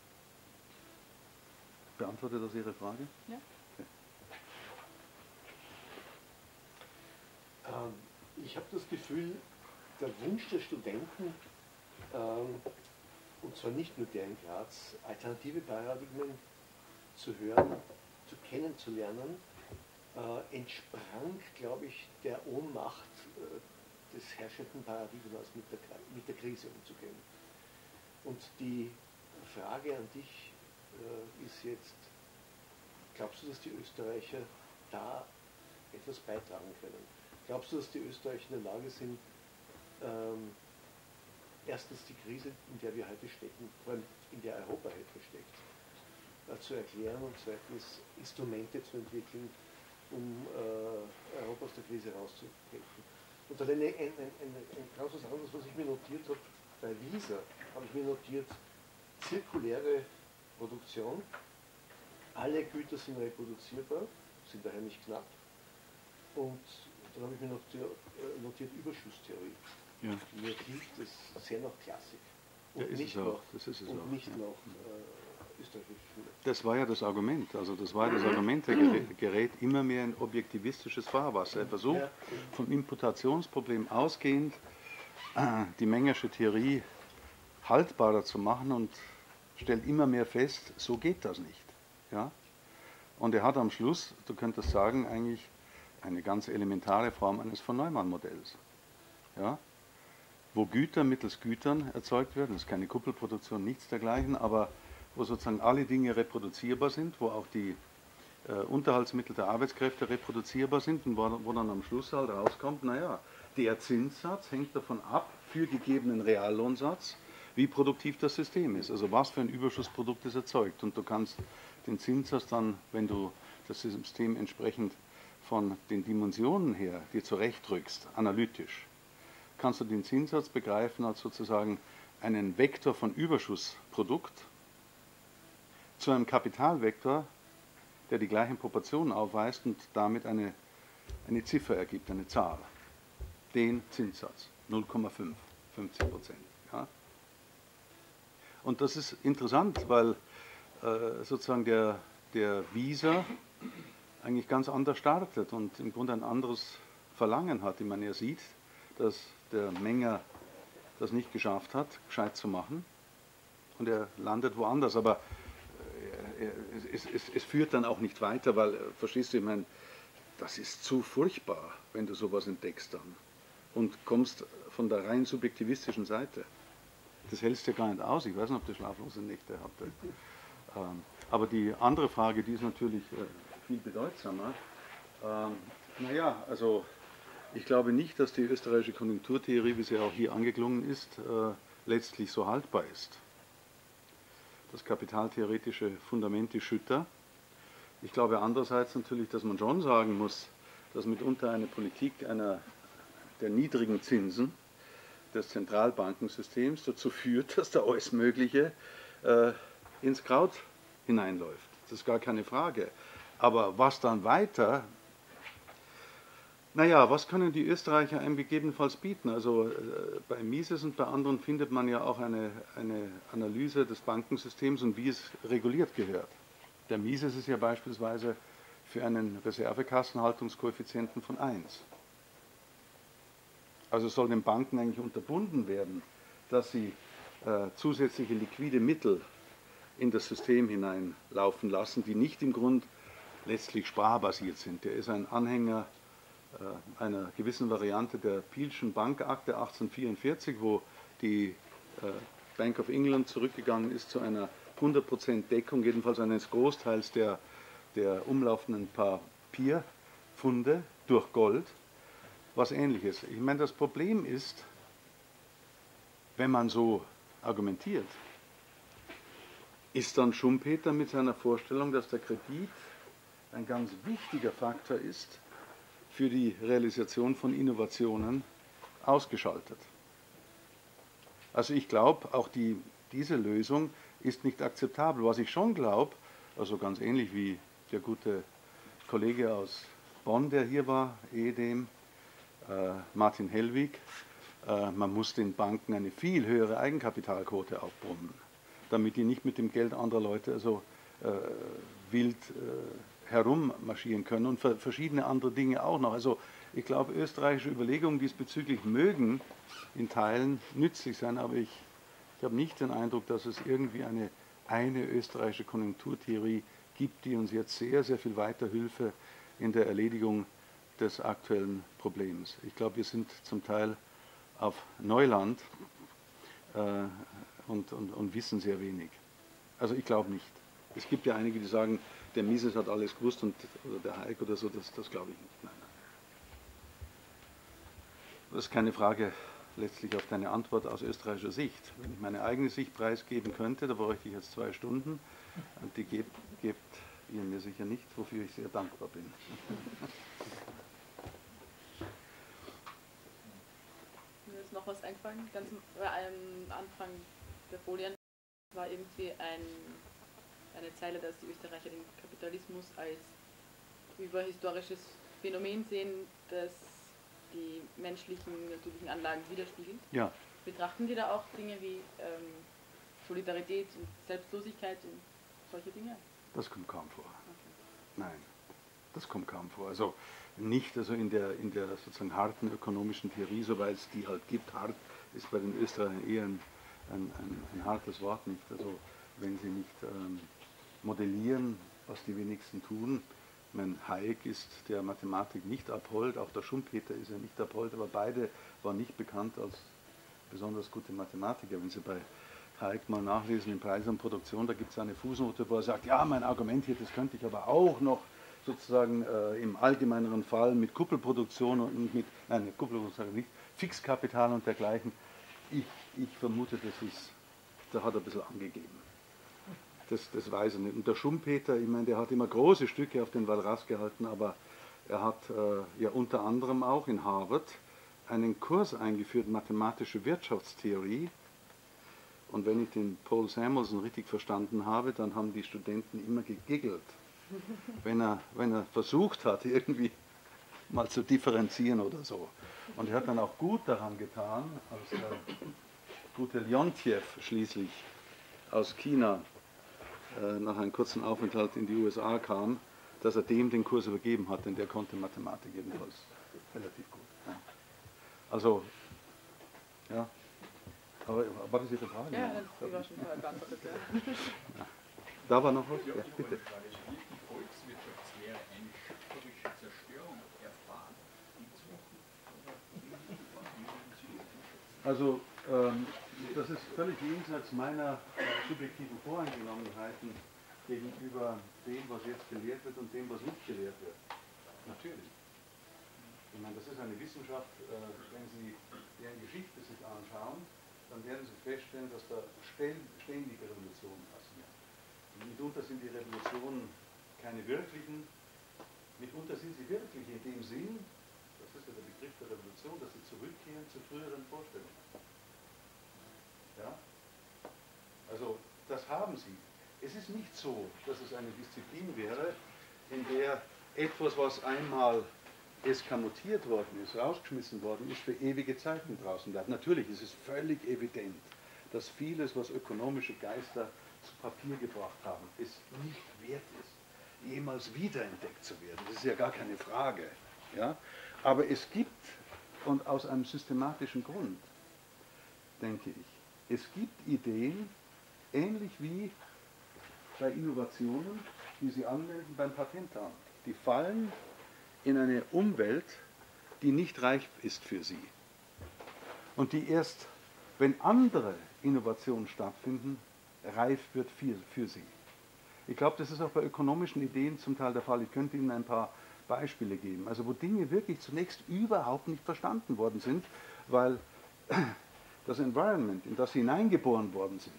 Beantwortet das Ihre Frage? Ja. Okay. Ich habe das Gefühl, der Wunsch der Studenten, und zwar nicht nur der in Graz, alternative Paradigmen zu hören, kennenzulernen, entsprang, glaube ich, der Ohnmacht des herrschenden Paradigmas, mit der Krise umzugehen. Und die Frage an dich ist jetzt, glaubst du, dass die Österreicher da etwas beitragen können? Glaubst du, dass die Österreicher in der Lage sind, erstens die Krise, in der wir heute stecken, vor allem in der Europa heute steckt, zu erklären, und zweitens Instrumente zu entwickeln, um Europa aus der Krise rauszuhelfen? Und dann ein ganz was anderes, was ich mir notiert habe, bei Visa habe ich mir notiert, zirkuläre Produktion, alle Güter sind reproduzierbar, sind daher nicht knapp, und dann habe ich mir notiert Überschusstheorie. Ja. Mir klingt das sehr nach Klassik und Ja, nicht nach österreichischer Schule. Das war ja das Argument. Also das war das Argument, er gerät immer mehr in objektivistisches Fahrwasser. Er versucht vom Imputationsproblem ausgehend die Mengersche Theorie haltbarer zu machen und stellt immer mehr fest, so geht das nicht. Ja? Und er hat am Schluss, du könntest sagen, eigentlich eine ganz elementare Form eines von Neumann-Modells. Ja? Wo Güter mittels Gütern erzeugt werden, das ist keine Kuppelproduktion, nichts dergleichen, aber wo sozusagen alle Dinge reproduzierbar sind, wo auch die Unterhaltsmittel der Arbeitskräfte reproduzierbar sind, und wo dann am Schluss halt rauskommt, naja, der Zinssatz hängt davon ab, für gegebenen Reallohnsatz, wie produktiv das System ist, also was für ein Überschussprodukt es erzeugt. Und du kannst den Zinssatz dann, wenn du das System entsprechend von den Dimensionen her dir zurechtrückst, analytisch, kannst du den Zinssatz begreifen als sozusagen einen Vektor von Überschussprodukt zu einem Kapitalvektor, der die gleichen Proportionen aufweist und damit eine Ziffer ergibt, eine Zahl. Den Zinssatz, 0,5, 50%. Ja? Und das ist interessant, weil sozusagen der Visa eigentlich ganz anders startet und im Grunde ein anderes Verlangen hat. Ich meine, er sieht, dass der Menger das nicht geschafft hat, gescheit zu machen, und er landet woanders. Aber es führt dann auch nicht weiter, weil, verstehst du, ich meine, das ist zu furchtbar, wenn du sowas entdeckst dann und kommst von der rein subjektivistischen Seite. Das hältst du ja gar nicht aus. Ich weiß nicht, ob du schlaflose Nächte hatte. Aber die andere Frage, die ist natürlich viel bedeutsamer. Naja, also ich glaube nicht, dass die österreichische Konjunkturtheorie, wie sie auch hier angeklungen ist, letztlich so haltbar ist. Das kapitaltheoretische Fundament ist Schütter. Ich glaube andererseits natürlich, dass man schon sagen muss, dass mitunter eine Politik der niedrigen Zinsen des Zentralbankensystems dazu führt, dass da alles Mögliche ins Kraut hineinläuft. Das ist gar keine Frage. Aber was dann weiter, naja, was können die Österreicher einem gegebenenfalls bieten? Also bei Mises und bei anderen findet man ja auch eine Analyse des Bankensystems und wie es reguliert gehört. Der Mises ist ja beispielsweise für einen Reservekassenhaltungskoeffizienten von 1. Also soll den Banken eigentlich unterbunden werden, dass sie zusätzliche liquide Mittel in das System hineinlaufen lassen, die nicht im Grund letztlich sprarbasiert sind. Der ist ein Anhänger einer gewissen Variante der Peelschen Bankakte 1844, wo die Bank of England zurückgegangen ist zu einer 100% Deckung, jedenfalls eines Großteils der umlaufenden Funde durch Gold, was Ähnliches. Ich meine, das Problem ist, wenn man so argumentiert, ist dann Schumpeter mit seiner Vorstellung, dass der Kredit ein ganz wichtiger Faktor ist für die Realisation von Innovationen, ausgeschaltet. Also ich glaube, auch diese Lösung ist nicht akzeptabel. Was ich schon glaube, also ganz ähnlich wie der gute Kollege aus Bonn, der hier war, ehedem, Martin Hellwig, man muss den Banken eine viel höhere Eigenkapitalquote aufbrummen, damit die nicht mit dem Geld anderer Leute also wild herummarschieren können und verschiedene andere Dinge auch noch. Also ich glaube, österreichische Überlegungen diesbezüglich mögen in Teilen nützlich sein, aber ich habe nicht den Eindruck, dass es irgendwie eine österreichische Konjunkturtheorie gibt, die uns jetzt sehr, sehr viel weiter Hilfe in der Erledigung des aktuellen Problems. Ich glaube, wir sind zum Teil auf Neuland und wissen sehr wenig. Also ich glaube nicht. Es gibt ja einige, die sagen, der Mises hat alles gewusst oder der Hayek oder so, das glaube ich nicht. Nein. Das ist keine Frage letztlich auf deine Antwort aus österreichischer Sicht. Wenn ich meine eigene Sicht preisgeben könnte, da bräuchte ich jetzt 2 Stunden und die gebt ihr mir sicher nicht, wofür ich sehr dankbar bin. Mir ist noch was eingefallen, ganz am Anfang der Folien war irgendwie eine Zeile, dass die Österreicher den Kapitalismus als überhistorisches Phänomen sehen, das die menschlichen, natürlichen Anlagen widerspiegelt. Ja. Betrachten die da auch Dinge wie Solidarität und Selbstlosigkeit und solche Dinge? Das kommt kaum vor. Okay. Nein, das kommt kaum vor. Also nicht also in der sozusagen harten ökonomischen Theorie, soweit es die halt gibt. Hart ist bei den Österreichern eher ein hartes Wort nicht. Also wenn sie nicht modellieren, was die wenigsten tun. Mein Hayek ist der Mathematik nicht abhold, auch der Schumpeter ist ja nicht abhold, aber beide waren nicht bekannt als besonders gute Mathematiker. Wenn Sie bei Hayek mal nachlesen in Preis und Produktion, da gibt es eine Fußnote, wo er sagt, ja, mein Argument hier, das könnte ich aber auch noch sozusagen im allgemeineren Fall mit Kuppelproduktion und mit, nein, Kuppelproduktion sage ich nicht, Fixkapital und dergleichen. Ich vermute, da hat er ein bisschen angegeben. Das weiß er nicht. Und der Schumpeter, ich meine, der hat immer große Stücke auf den Walras gehalten, aber er hat ja unter anderem auch in Harvard einen Kurs eingeführt, mathematische Wirtschaftstheorie. Und wenn ich den Paul Samuelson richtig verstanden habe, dann haben die Studenten immer gegiggelt, wenn er versucht hat, irgendwie mal zu differenzieren oder so. Und er hat dann auch gut daran getan, als der gute Leontjew schließlich aus China nach einem kurzen Aufenthalt in die USA kam, dass er dem den Kurs übergeben hat, denn der konnte Mathematik jedenfalls relativ gut. Ja. Also, ja. Aber war das Ihre Frage? Ja, das war schon vorher beantwortet. Ja. Da war noch was? Ja, bitte. Wie die Volkswirtschaftslehre eine schöpferische Zerstörung erfahren in Zukunft? Also, das ist völlig jenseits meiner subjektiven Voreingenommenheiten gegenüber dem, was jetzt gelehrt wird und dem, was nicht gelehrt wird. Natürlich. Ich meine, das ist eine Wissenschaft, wenn Sie deren Geschichte sich anschauen, dann werden Sie feststellen, dass da ständig Revolutionen passieren. Und mitunter sind die Revolutionen keine wirklichen, mitunter sind sie wirklich in dem Sinn, das ist ja der Begriff der Revolution, dass sie zurückkehren zu früheren Vorstellungen. Ja? Also, das haben sie. Es ist nicht so, dass es eine Disziplin wäre, in der etwas, was einmal eskamotiert worden ist, rausgeschmissen worden ist, für ewige Zeiten draußen bleibt. Natürlich ist es völlig evident, dass vieles, was ökonomische Geister zu Papier gebracht haben, es nicht wert ist, jemals wiederentdeckt zu werden. Das ist ja gar keine Frage. Ja? Aber es gibt, und aus einem systematischen Grund, denke ich, es gibt Ideen, ähnlich wie bei Innovationen, die Sie anmelden beim Patentamt. Die fallen in eine Umwelt, die nicht reif ist für Sie. Und die erst, wenn andere Innovationen stattfinden, reif wird für Sie. Ich glaube, das ist auch bei ökonomischen Ideen zum Teil der Fall. Ich könnte Ihnen ein paar Beispiele geben, also wo Dinge wirklich zunächst überhaupt nicht verstanden worden sind, weil das Environment, in das sie hineingeboren worden sind,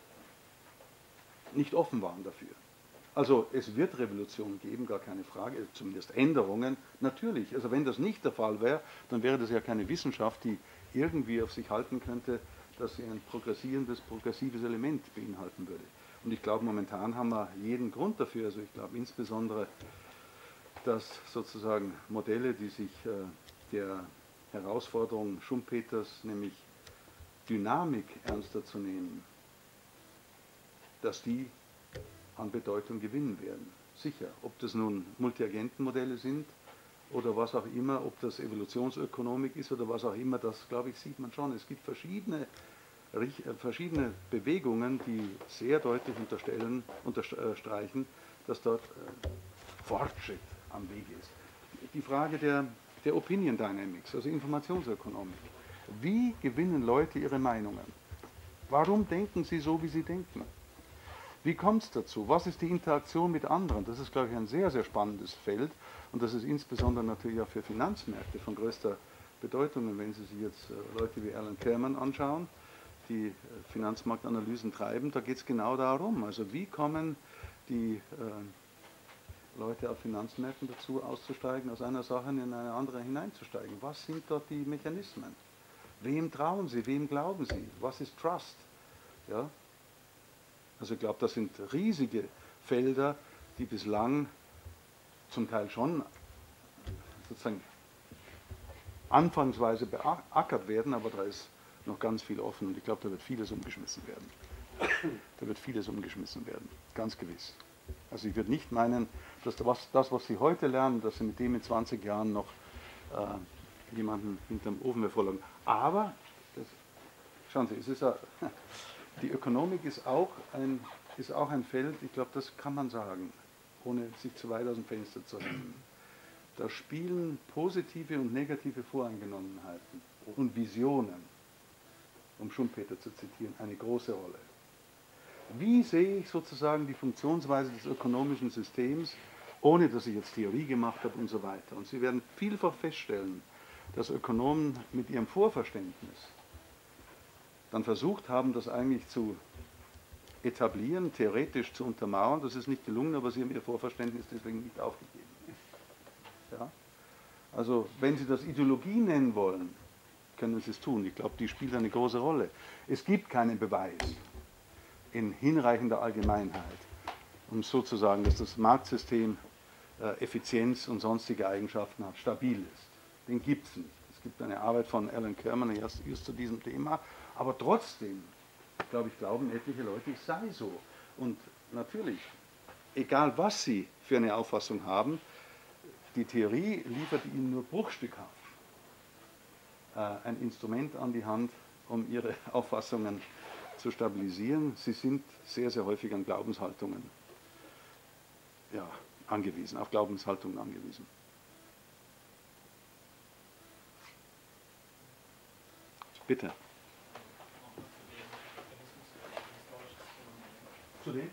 nicht offen waren dafür. Also es wird Revolution geben, gar keine Frage, zumindest Änderungen, natürlich. Also wenn das nicht der Fall wäre, dann wäre das ja keine Wissenschaft, die irgendwie auf sich halten könnte, dass sie ein progressives Element beinhalten würde. Und ich glaube, momentan haben wir jeden Grund dafür, also ich glaube insbesondere, dass sozusagen Modelle, die sich der Herausforderung Schumpeters, nämlich Dynamik ernster zu nehmen, dass die an Bedeutung gewinnen werden. Sicher, ob das nun Multiagentenmodelle sind oder was auch immer, ob das Evolutionsökonomik ist oder was auch immer, das glaube ich sieht man schon. Es gibt verschiedene Bewegungen, die sehr deutlich unterstreichen, dass dort Fortschritt am Weg ist. Die Frage der Opinion Dynamics, also Informationsökonomik. Wie gewinnen Leute ihre Meinungen? Warum denken sie so, wie sie denken? Wie kommt es dazu? Was ist die Interaktion mit anderen? Das ist, glaube ich, ein sehr, sehr spannendes Feld und das ist insbesondere natürlich auch für Finanzmärkte von größter Bedeutung. Und wenn Sie sich jetzt Leute wie Alan Kerman anschauen, die Finanzmarktanalysen treiben, da geht es genau darum. Also wie kommen die Leute auf Finanzmärkten dazu, auszusteigen, aus einer Sache in eine andere hineinzusteigen? Was sind dort die Mechanismen? Wem trauen Sie? Wem glauben Sie? Was ist Trust? Ja? Also ich glaube, das sind riesige Felder, die bislang zum Teil schon sozusagen anfangsweise beackert werden, aber da ist noch ganz viel offen und ich glaube, da wird vieles umgeschmissen werden. Da wird vieles umgeschmissen werden, ganz gewiss. Also ich würde nicht meinen, dass das, was Sie heute lernen, dass Sie mit dem in 20 Jahren noch jemanden hinterm Ofen hervorlagen. Aber, schauen Sie, die Ökonomik ist auch ein Feld, ich glaube, das kann man sagen, ohne sich zu weit aus dem Fenster zu hängen. Da spielen positive und negative Voreingenommenheiten und Visionen, um Schumpeter zu zitieren, eine große Rolle. Wie sehe ich sozusagen die Funktionsweise des ökonomischen Systems, ohne dass ich jetzt Theorie gemacht habe und so weiter. Und Sie werden vielfach feststellen, dass Ökonomen mit ihrem Vorverständnis dann versucht haben, das eigentlich zu etablieren, theoretisch zu untermauern. Das ist nicht gelungen, aber sie haben ihr Vorverständnis deswegen nicht aufgegeben. Ja? Also wenn Sie das Ideologie nennen wollen, können Sie es tun. Ich glaube, die spielt eine große Rolle. Es gibt keinen Beweis in hinreichender Allgemeinheit, um sozusagen, dass das Marktsystem Effizienz und sonstige Eigenschaften hat, stabil ist. Den gibt es nicht. Es gibt eine Arbeit von Alan Kerman just zu diesem Thema, aber trotzdem, glaube ich, glauben etliche Leute, es sei so. Und natürlich, egal was Sie für eine Auffassung haben, die Theorie liefert Ihnen nur bruchstückhaft ein Instrument an die Hand, um Ihre Auffassungen zu stabilisieren. Sie sind sehr, sehr häufig an Glaubenshaltungen angewiesen, auf Glaubenshaltungen angewiesen. Bitte. Zu dem?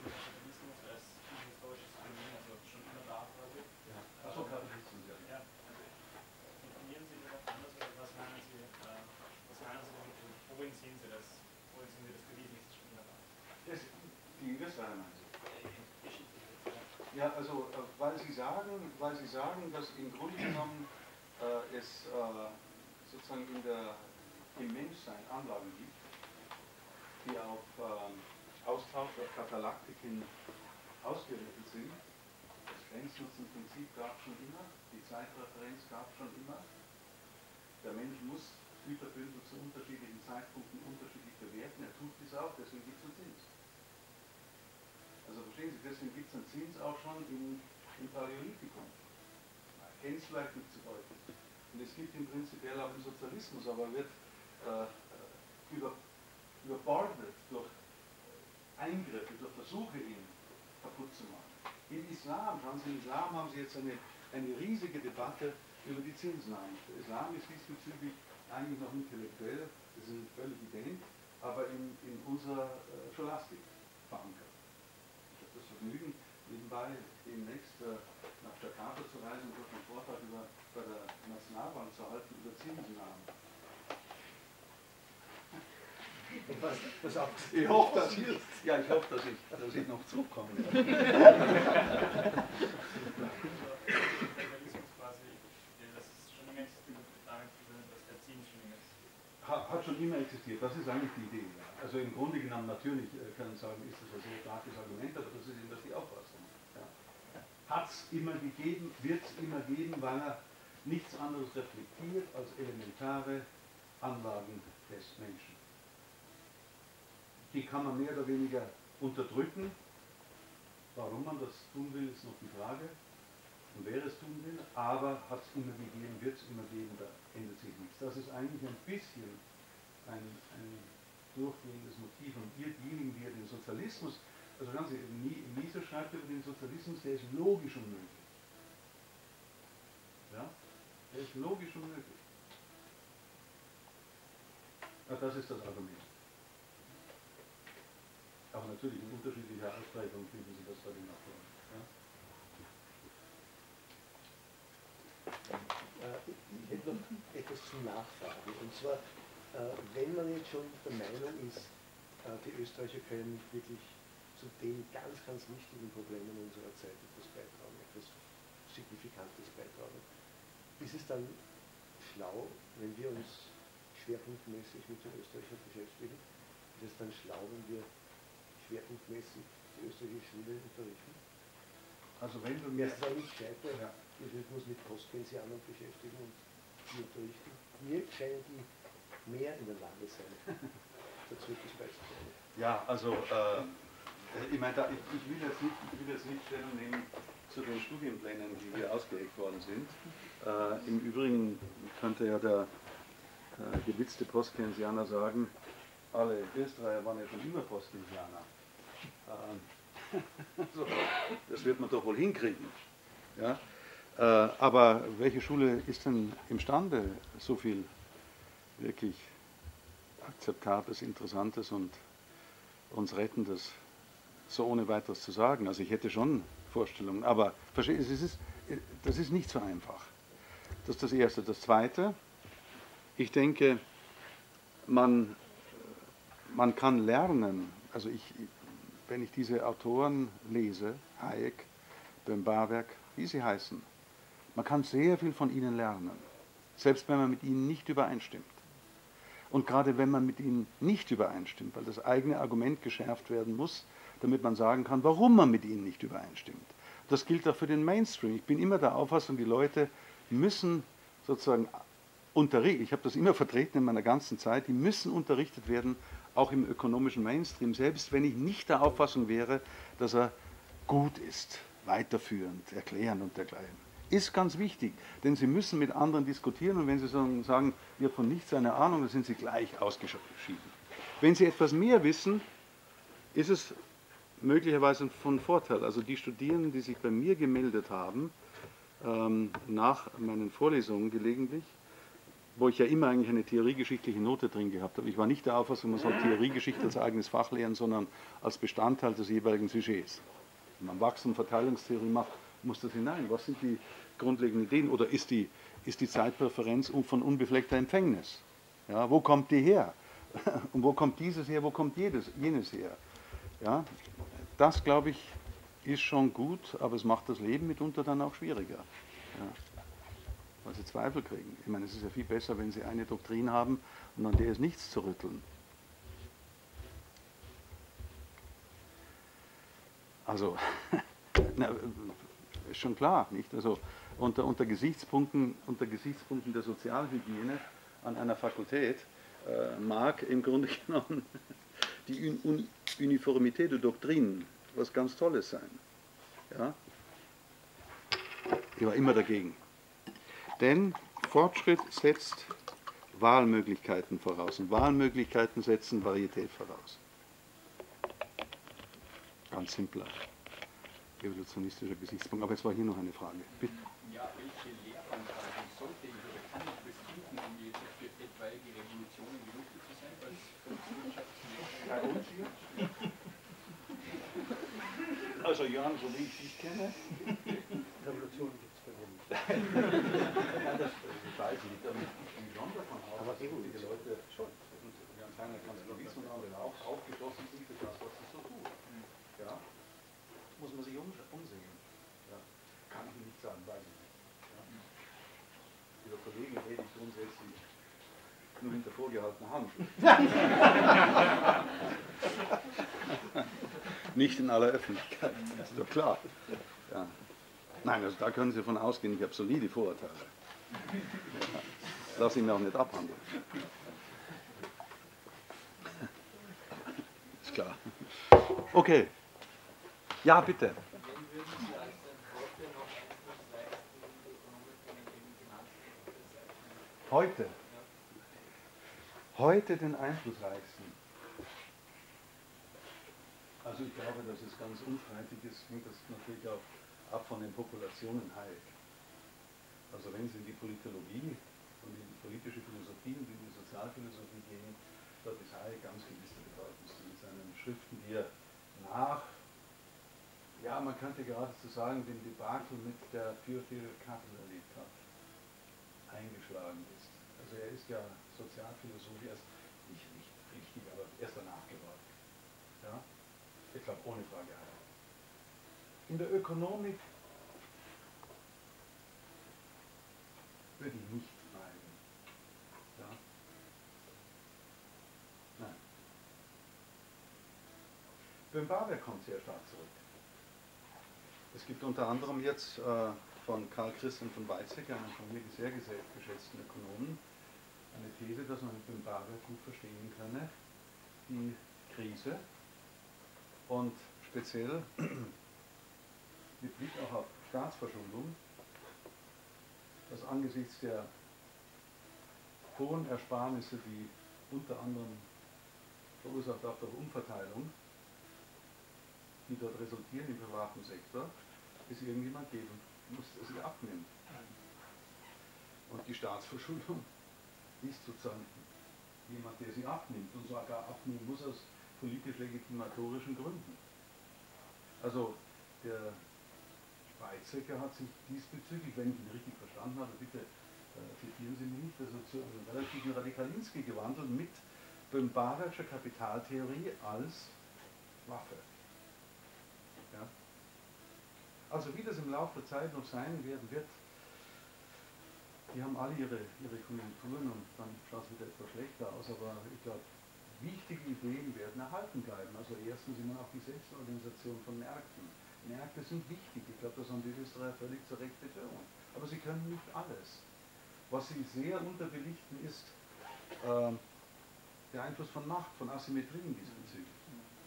Ja, also weil Sie sagen, dass im Grunde genommen es sozusagen im Menschsein Anlagen gibt, die auf Austausch, auf Katalaktik hin ausgerichtet sind. Das Grenznutzenprinzip gab es schon immer, die Zeitreferenz gab es schon immer. Der Mensch muss Güterbündel zu unterschiedlichen Zeitpunkten unterschiedlich bewerten, er tut dies auch, deswegen gibt es einen Zins. Also verstehen Sie, deswegen gibt es einen Zins auch schon im Paläolithikum. Man kennt es vielleicht nicht so deutlich. Und es gibt ihn prinzipiell auch im Sozialismus, aber wird überbordet durch Eingriffe, durch Versuche, ihn kaputt zu machen. Im Islam, schauen Sie, im Islam haben Sie jetzt eine riesige Debatte über die Zinsen. Der Islam ist diesbezüglich eigentlich noch intellektuell, das ist völlig ident, aber in unserer Scholastik verankert. Ich habe das Vergnügen, nebenbei demnächst nach Jakarta zu reisen und dort einen Vortrag bei der Nationalbank zu halten über Zinsennahmen. Ich hoffe, dass ich noch zurückkomme. Hat schon immer existiert, das ist eigentlich die Idee. Ja. Also im Grunde genommen natürlich können Sie sagen, ist das ein sehr starkes Argument, aber das ist jedenfalls die Auffassung. Ja. Hat es immer gegeben, wird es immer geben, weil er nichts anderes reflektiert als elementare Anlagen des Menschen. Die kann man mehr oder weniger unterdrücken. Warum man das tun will, ist noch die Frage. Und wer es tun will, aber hat es immer gegeben, wird es immer geben, da ändert sich nichts. Das ist eigentlich ein bisschen ein durchgehendes Motiv. Und diejenigen, die den Sozialismus, also schauen Sie, Mises schreibt über den Sozialismus, der ist logisch unmöglich. Ja? Der ist logisch unmöglich. Ja, das ist das Argument. Aber natürlich in unterschiedlicher Ausprägung finden Sie das bei den Autoren. Ja? Ich hätte noch etwas zum Nachfragen. Und zwar, wenn man jetzt schon der Meinung ist, die Österreicher können nicht wirklich zu den ganz, ganz wichtigen Problemen unserer Zeit etwas beitragen, etwas Signifikantes beitragen, ist es dann schlau, wenn wir uns schwerpunktmäßig mit den Österreichern beschäftigen? Ist es dann schlau, wenn wir schwerpunktmäßig die österreichische Schule unterrichten? Also wenn du Mir mir... ist es nicht gescheiter, wir dürfen uns mit Postkeynesianern beschäftigen und die unterrichten. Mir scheinen die mehr in der Lage sein, dazu etwas beizutragen. Ja, also ich meine, ich will jetzt nicht Stellung nehmen zu den Studienplänen, die hier ausgelegt worden sind. Im Übrigen könnte ja der gewitzte Postkeynesianer sagen, alle Österreicher waren ja schon immer Postkeynesianer. Also, das wird man doch wohl hinkriegen. Ja? Aber welche Schule ist denn imstande, so viel wirklich Akzeptables, Interessantes und uns Rettendes so ohne weiteres zu sagen? Also ich hätte schon Vorstellungen, aber das ist nicht so einfach. Das ist das Erste. Das Zweite, ich denke, man kann lernen, also wenn ich diese Autoren lese, Hayek, Böhm-Bawerk, wie sie heißen, man kann sehr viel von ihnen lernen, selbst wenn man mit ihnen nicht übereinstimmt. Und gerade wenn man mit ihnen nicht übereinstimmt, weil das eigene Argument geschärft werden muss, damit man sagen kann, warum man mit ihnen nicht übereinstimmt. Das gilt auch für den Mainstream. Ich bin immer der Auffassung, die Leute müssen sozusagen unterrichtet, ich habe das immer vertreten in meiner ganzen Zeit, die müssen unterrichtet werden, auch im ökonomischen Mainstream, selbst wenn ich nicht der Auffassung wäre, dass er gut ist, weiterführend, erklärend und dergleichen. Ist ganz wichtig, denn Sie müssen mit anderen diskutieren und wenn Sie sagen, ihr habt von nichts eine Ahnung, dann sind Sie gleich ausgeschieden. Wenn Sie etwas mehr wissen, ist es möglicherweise von Vorteil. Also die Studierenden, die sich bei mir gemeldet haben, nach meinen Vorlesungen gelegentlich, wo ich ja immer eigentlich eine theoriegeschichtliche Note drin gehabt habe. Ich war nicht der Auffassung, man soll Theoriegeschichte als eigenes Fach lehren, sondern als Bestandteil des jeweiligen Sujets. Wenn man Wachs- und Verteilungstheorie macht, muss das hinein. Was sind die grundlegenden Ideen? Oder ist die Zeitpräferenz von unbefleckter Empfängnis? Ja, wo kommt die her? Und wo kommt dieses her, wo kommt jenes her? Ja, das, glaube ich, ist schon gut, aber es macht das Leben mitunter dann auch schwieriger. Ja. Weil sie Zweifel kriegen. Ich meine, es ist ja viel besser, wenn sie eine Doktrin haben und an der ist nichts zu rütteln. Also, ist schon klar, nicht? Also unter Gesichtspunkten der Sozialhygiene an einer Fakultät mag im Grunde genommen die Uniformität der Doktrinen was ganz Tolles sein. Ja? Ich war immer dagegen. Denn Fortschritt setzt Wahlmöglichkeiten voraus und Wahlmöglichkeiten setzen Varietät voraus. Ganz simpler evolutionistischer Gesichtspunkt. Aber jetzt war hier noch eine Frage. Bitte. Ja, welche Lehranlagen sollte ich oder kann ich befinden, um jetzt für etwaige Revolutionen gerüstet zu sein, als Volkswirtschaftslehrer? Also Jan, so wie ich dich kenne, Revolution gibt es bei mir nicht. Ja, das weiß ich nicht, aber ich gehe schon davon aus, Aber dass eben, die Leute schon ganz kleiner Konservatismus haben, auch aufgeschlossen sind für das, was sie so tun. Ja? Muss man sich umsehen. Ja? Kann ich nicht sagen, weiß ich nicht. Ja? Über Kollegen rede ich grundsätzlich nur hinter vorgehaltener Hand. Nicht in aller Öffentlichkeit, ist doch klar. Ja. Nein, also da können Sie davon ausgehen, ich habe solide Vorurteile. Ja. Lass ihn mir auch nicht abhandeln. Ist klar. Okay. Ja, bitte. Heute. Heute den Einflussreichsten. Also ich glaube, dass es ganz unstreitig ist, hängt das natürlich auch ab von den Populationen Hayek. Also wenn Sie in die Politologie und in die politische Philosophie und in die Sozialphilosophie gehen, dort ist Hayek ganz gewiss der bedeutendste mit seinen Schriften, die er nach, ja man könnte geradezu sagen, dem Debakel mit der Pure Theory of Capital erlebt hat, eingeschlagen ist. Also er ist ja Sozialphilosoph, erst nicht richtig, aber erst danach geworden. Ja? Ich glaube, ohne Frage Hayek. In der Ökonomik würde ich nicht meinen. Ja? Nein. Böhm-Bawerk kommt sehr stark zurück. Es gibt unter anderem jetzt von Karl Christian von Weizsäcker, einem von mir sehr geschätzten Ökonomen, eine These, dass man mit Böhm-Bawerk gut verstehen könne, die Krise und speziell mit Blick auch auf Staatsverschuldung, dass angesichts der hohen Ersparnisse, die unter anderem verursacht auch durch Umverteilung, die dort resultieren im privaten Sektor, es irgendjemand geben muss, der sie abnimmt. Und die Staatsverschuldung ist sozusagen jemand, der sie abnimmt und sogar abnehmen muss aus politisch legitimatorischen Gründen. Also der Weizsäcker hat sich diesbezüglich, wenn ich ihn richtig verstanden habe, bitte zitieren Sie mich nicht, also zu einem relativen Radikalinski gewandelt mit Böhm-Bawerkscher Kapitaltheorie als Waffe. Ja? Also wie das im Laufe der Zeit noch sein werden wird, die haben alle ihre Konjunkturen und dann schaut es wieder etwas schlechter aus, aber ich glaube, wichtige Ideen werden erhalten bleiben. Also erstens immer auch die Selbstorganisation von Märkten. Märkte sind wichtig, ich glaube, das haben die Österreicher völlig zu Recht betont. Aber sie können nicht alles. Was sie sehr unterbelichten ist der Einfluss von Macht, von Asymmetrien diesbezüglich.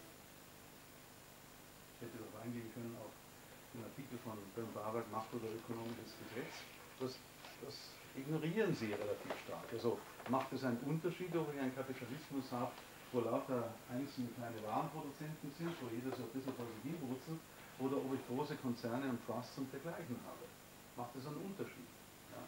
Ich hätte darauf eingehen können, auf den Artikel von Böhm-Bawerk, Macht oder ökonomisches Gesetz. Das ignorieren sie relativ stark. Also macht es einen Unterschied, ob ich einen Kapitalismus habe, wo lauter einzelne kleine Warenproduzenten sind, wo jeder so ein bisschen vor sich hin wurzelt, oder ob ich große Konzerne und Trusts und dergleichen habe. Macht es einen Unterschied. Ja?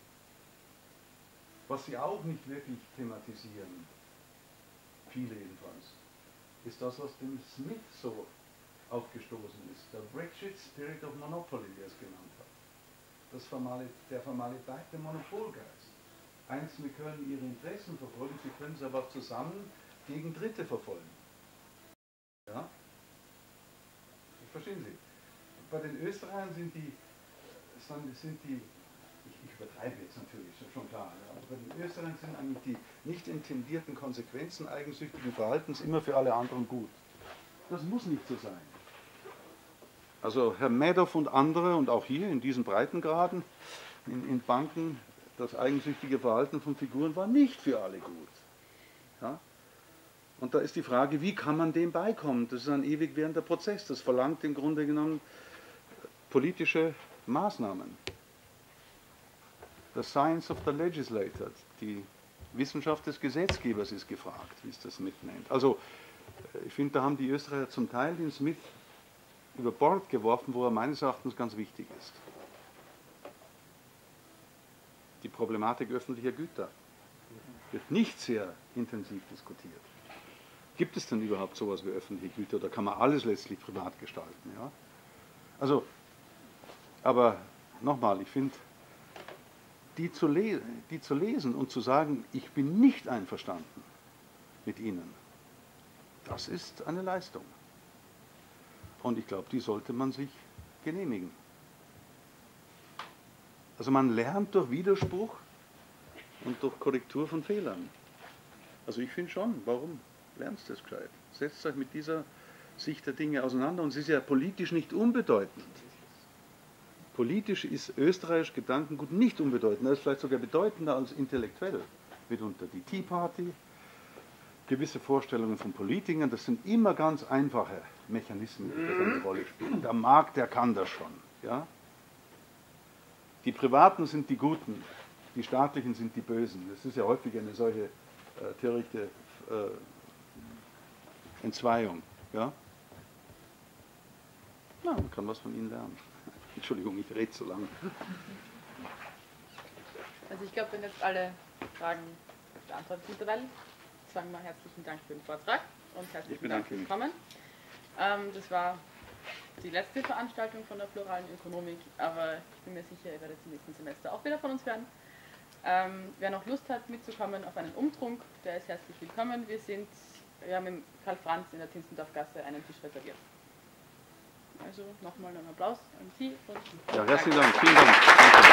Was sie auch nicht wirklich thematisieren, viele jedenfalls, ist das, was dem Smith so aufgestoßen ist. Der Wretched Spirit of Monopoly, wie er es genannt hat. Der vermaledeite Monopolgeist. Einzelne können ihre Interessen verfolgen, sie können es aber auch zusammen gegen Dritte verfolgen. Ja? Verstehen Sie? Bei den Österreichern sind die, ich übertreibe jetzt natürlich, ist schon klar, ja, aber bei den Österreichern sind eigentlich die nicht intendierten Konsequenzen eigensüchtigen Verhaltens immer für alle anderen gut. Das muss nicht so sein. Also Herr Madoff und andere und auch hier in diesen Breitengraden in Banken, das eigensüchtige Verhalten von Figuren war nicht für alle gut. Ja? Und da ist die Frage, wie kann man dem beikommen? Das ist ein ewig währender Prozess. Das verlangt im Grunde genommen politische Maßnahmen. The science of the legislator, die Wissenschaft des Gesetzgebers ist gefragt, wie es das Smith nennt. Also ich finde, da haben die Österreicher zum Teil den Smith über Bord geworfen, wo er meines Erachtens ganz wichtig ist. Die Problematik öffentlicher Güter wird nicht sehr intensiv diskutiert. Gibt es denn überhaupt sowas wie öffentliche Güter oder kann man alles letztlich privat gestalten? Ja? Also Aber nochmal, ich finde, die zu lesen und zu sagen, ich bin nicht einverstanden mit Ihnen, das ist eine Leistung. Und ich glaube, die sollte man sich genehmigen. Also man lernt durch Widerspruch und durch Korrektur von Fehlern. Also ich finde schon, warum? Lernst du das gescheit? Setzt euch mit dieser Sicht der Dinge auseinander und es ist ja politisch nicht unbedeutend. Politisch ist österreichisches Gedankengut nicht unbedeutend, er ist vielleicht sogar bedeutender als intellektuell mitunter. Die Tea Party, gewisse Vorstellungen von Politikern, das sind immer ganz einfache Mechanismen, die da eine Rolle spielen. Der Markt, der kann das schon. Ja? Die Privaten sind die Guten, die Staatlichen sind die Bösen. Das ist ja häufig eine solche törichte Entzweiung. Ja? Na, man kann was von ihnen lernen. Entschuldigung, ich rede zu lange. Also ich glaube, wenn jetzt alle Fragen beantwortet sind mittlerweile, sagen wir herzlichen Dank für den Vortrag und herzlichen Dank fürs Kommen. Das war die letzte Veranstaltung von der pluralen Ökonomik, aber ich bin mir sicher, ihr werdet im nächsten Semester auch wieder von uns hören. Wer noch Lust hat mitzukommen auf einen Umtrunk, der ist herzlich willkommen. Wir haben im Karl Franz in der Tinstendorfgasse einen Tisch reserviert. Also nochmal einen Applaus an Sie. Und ja, herzlichen Dank. Vielen Dank. Danke.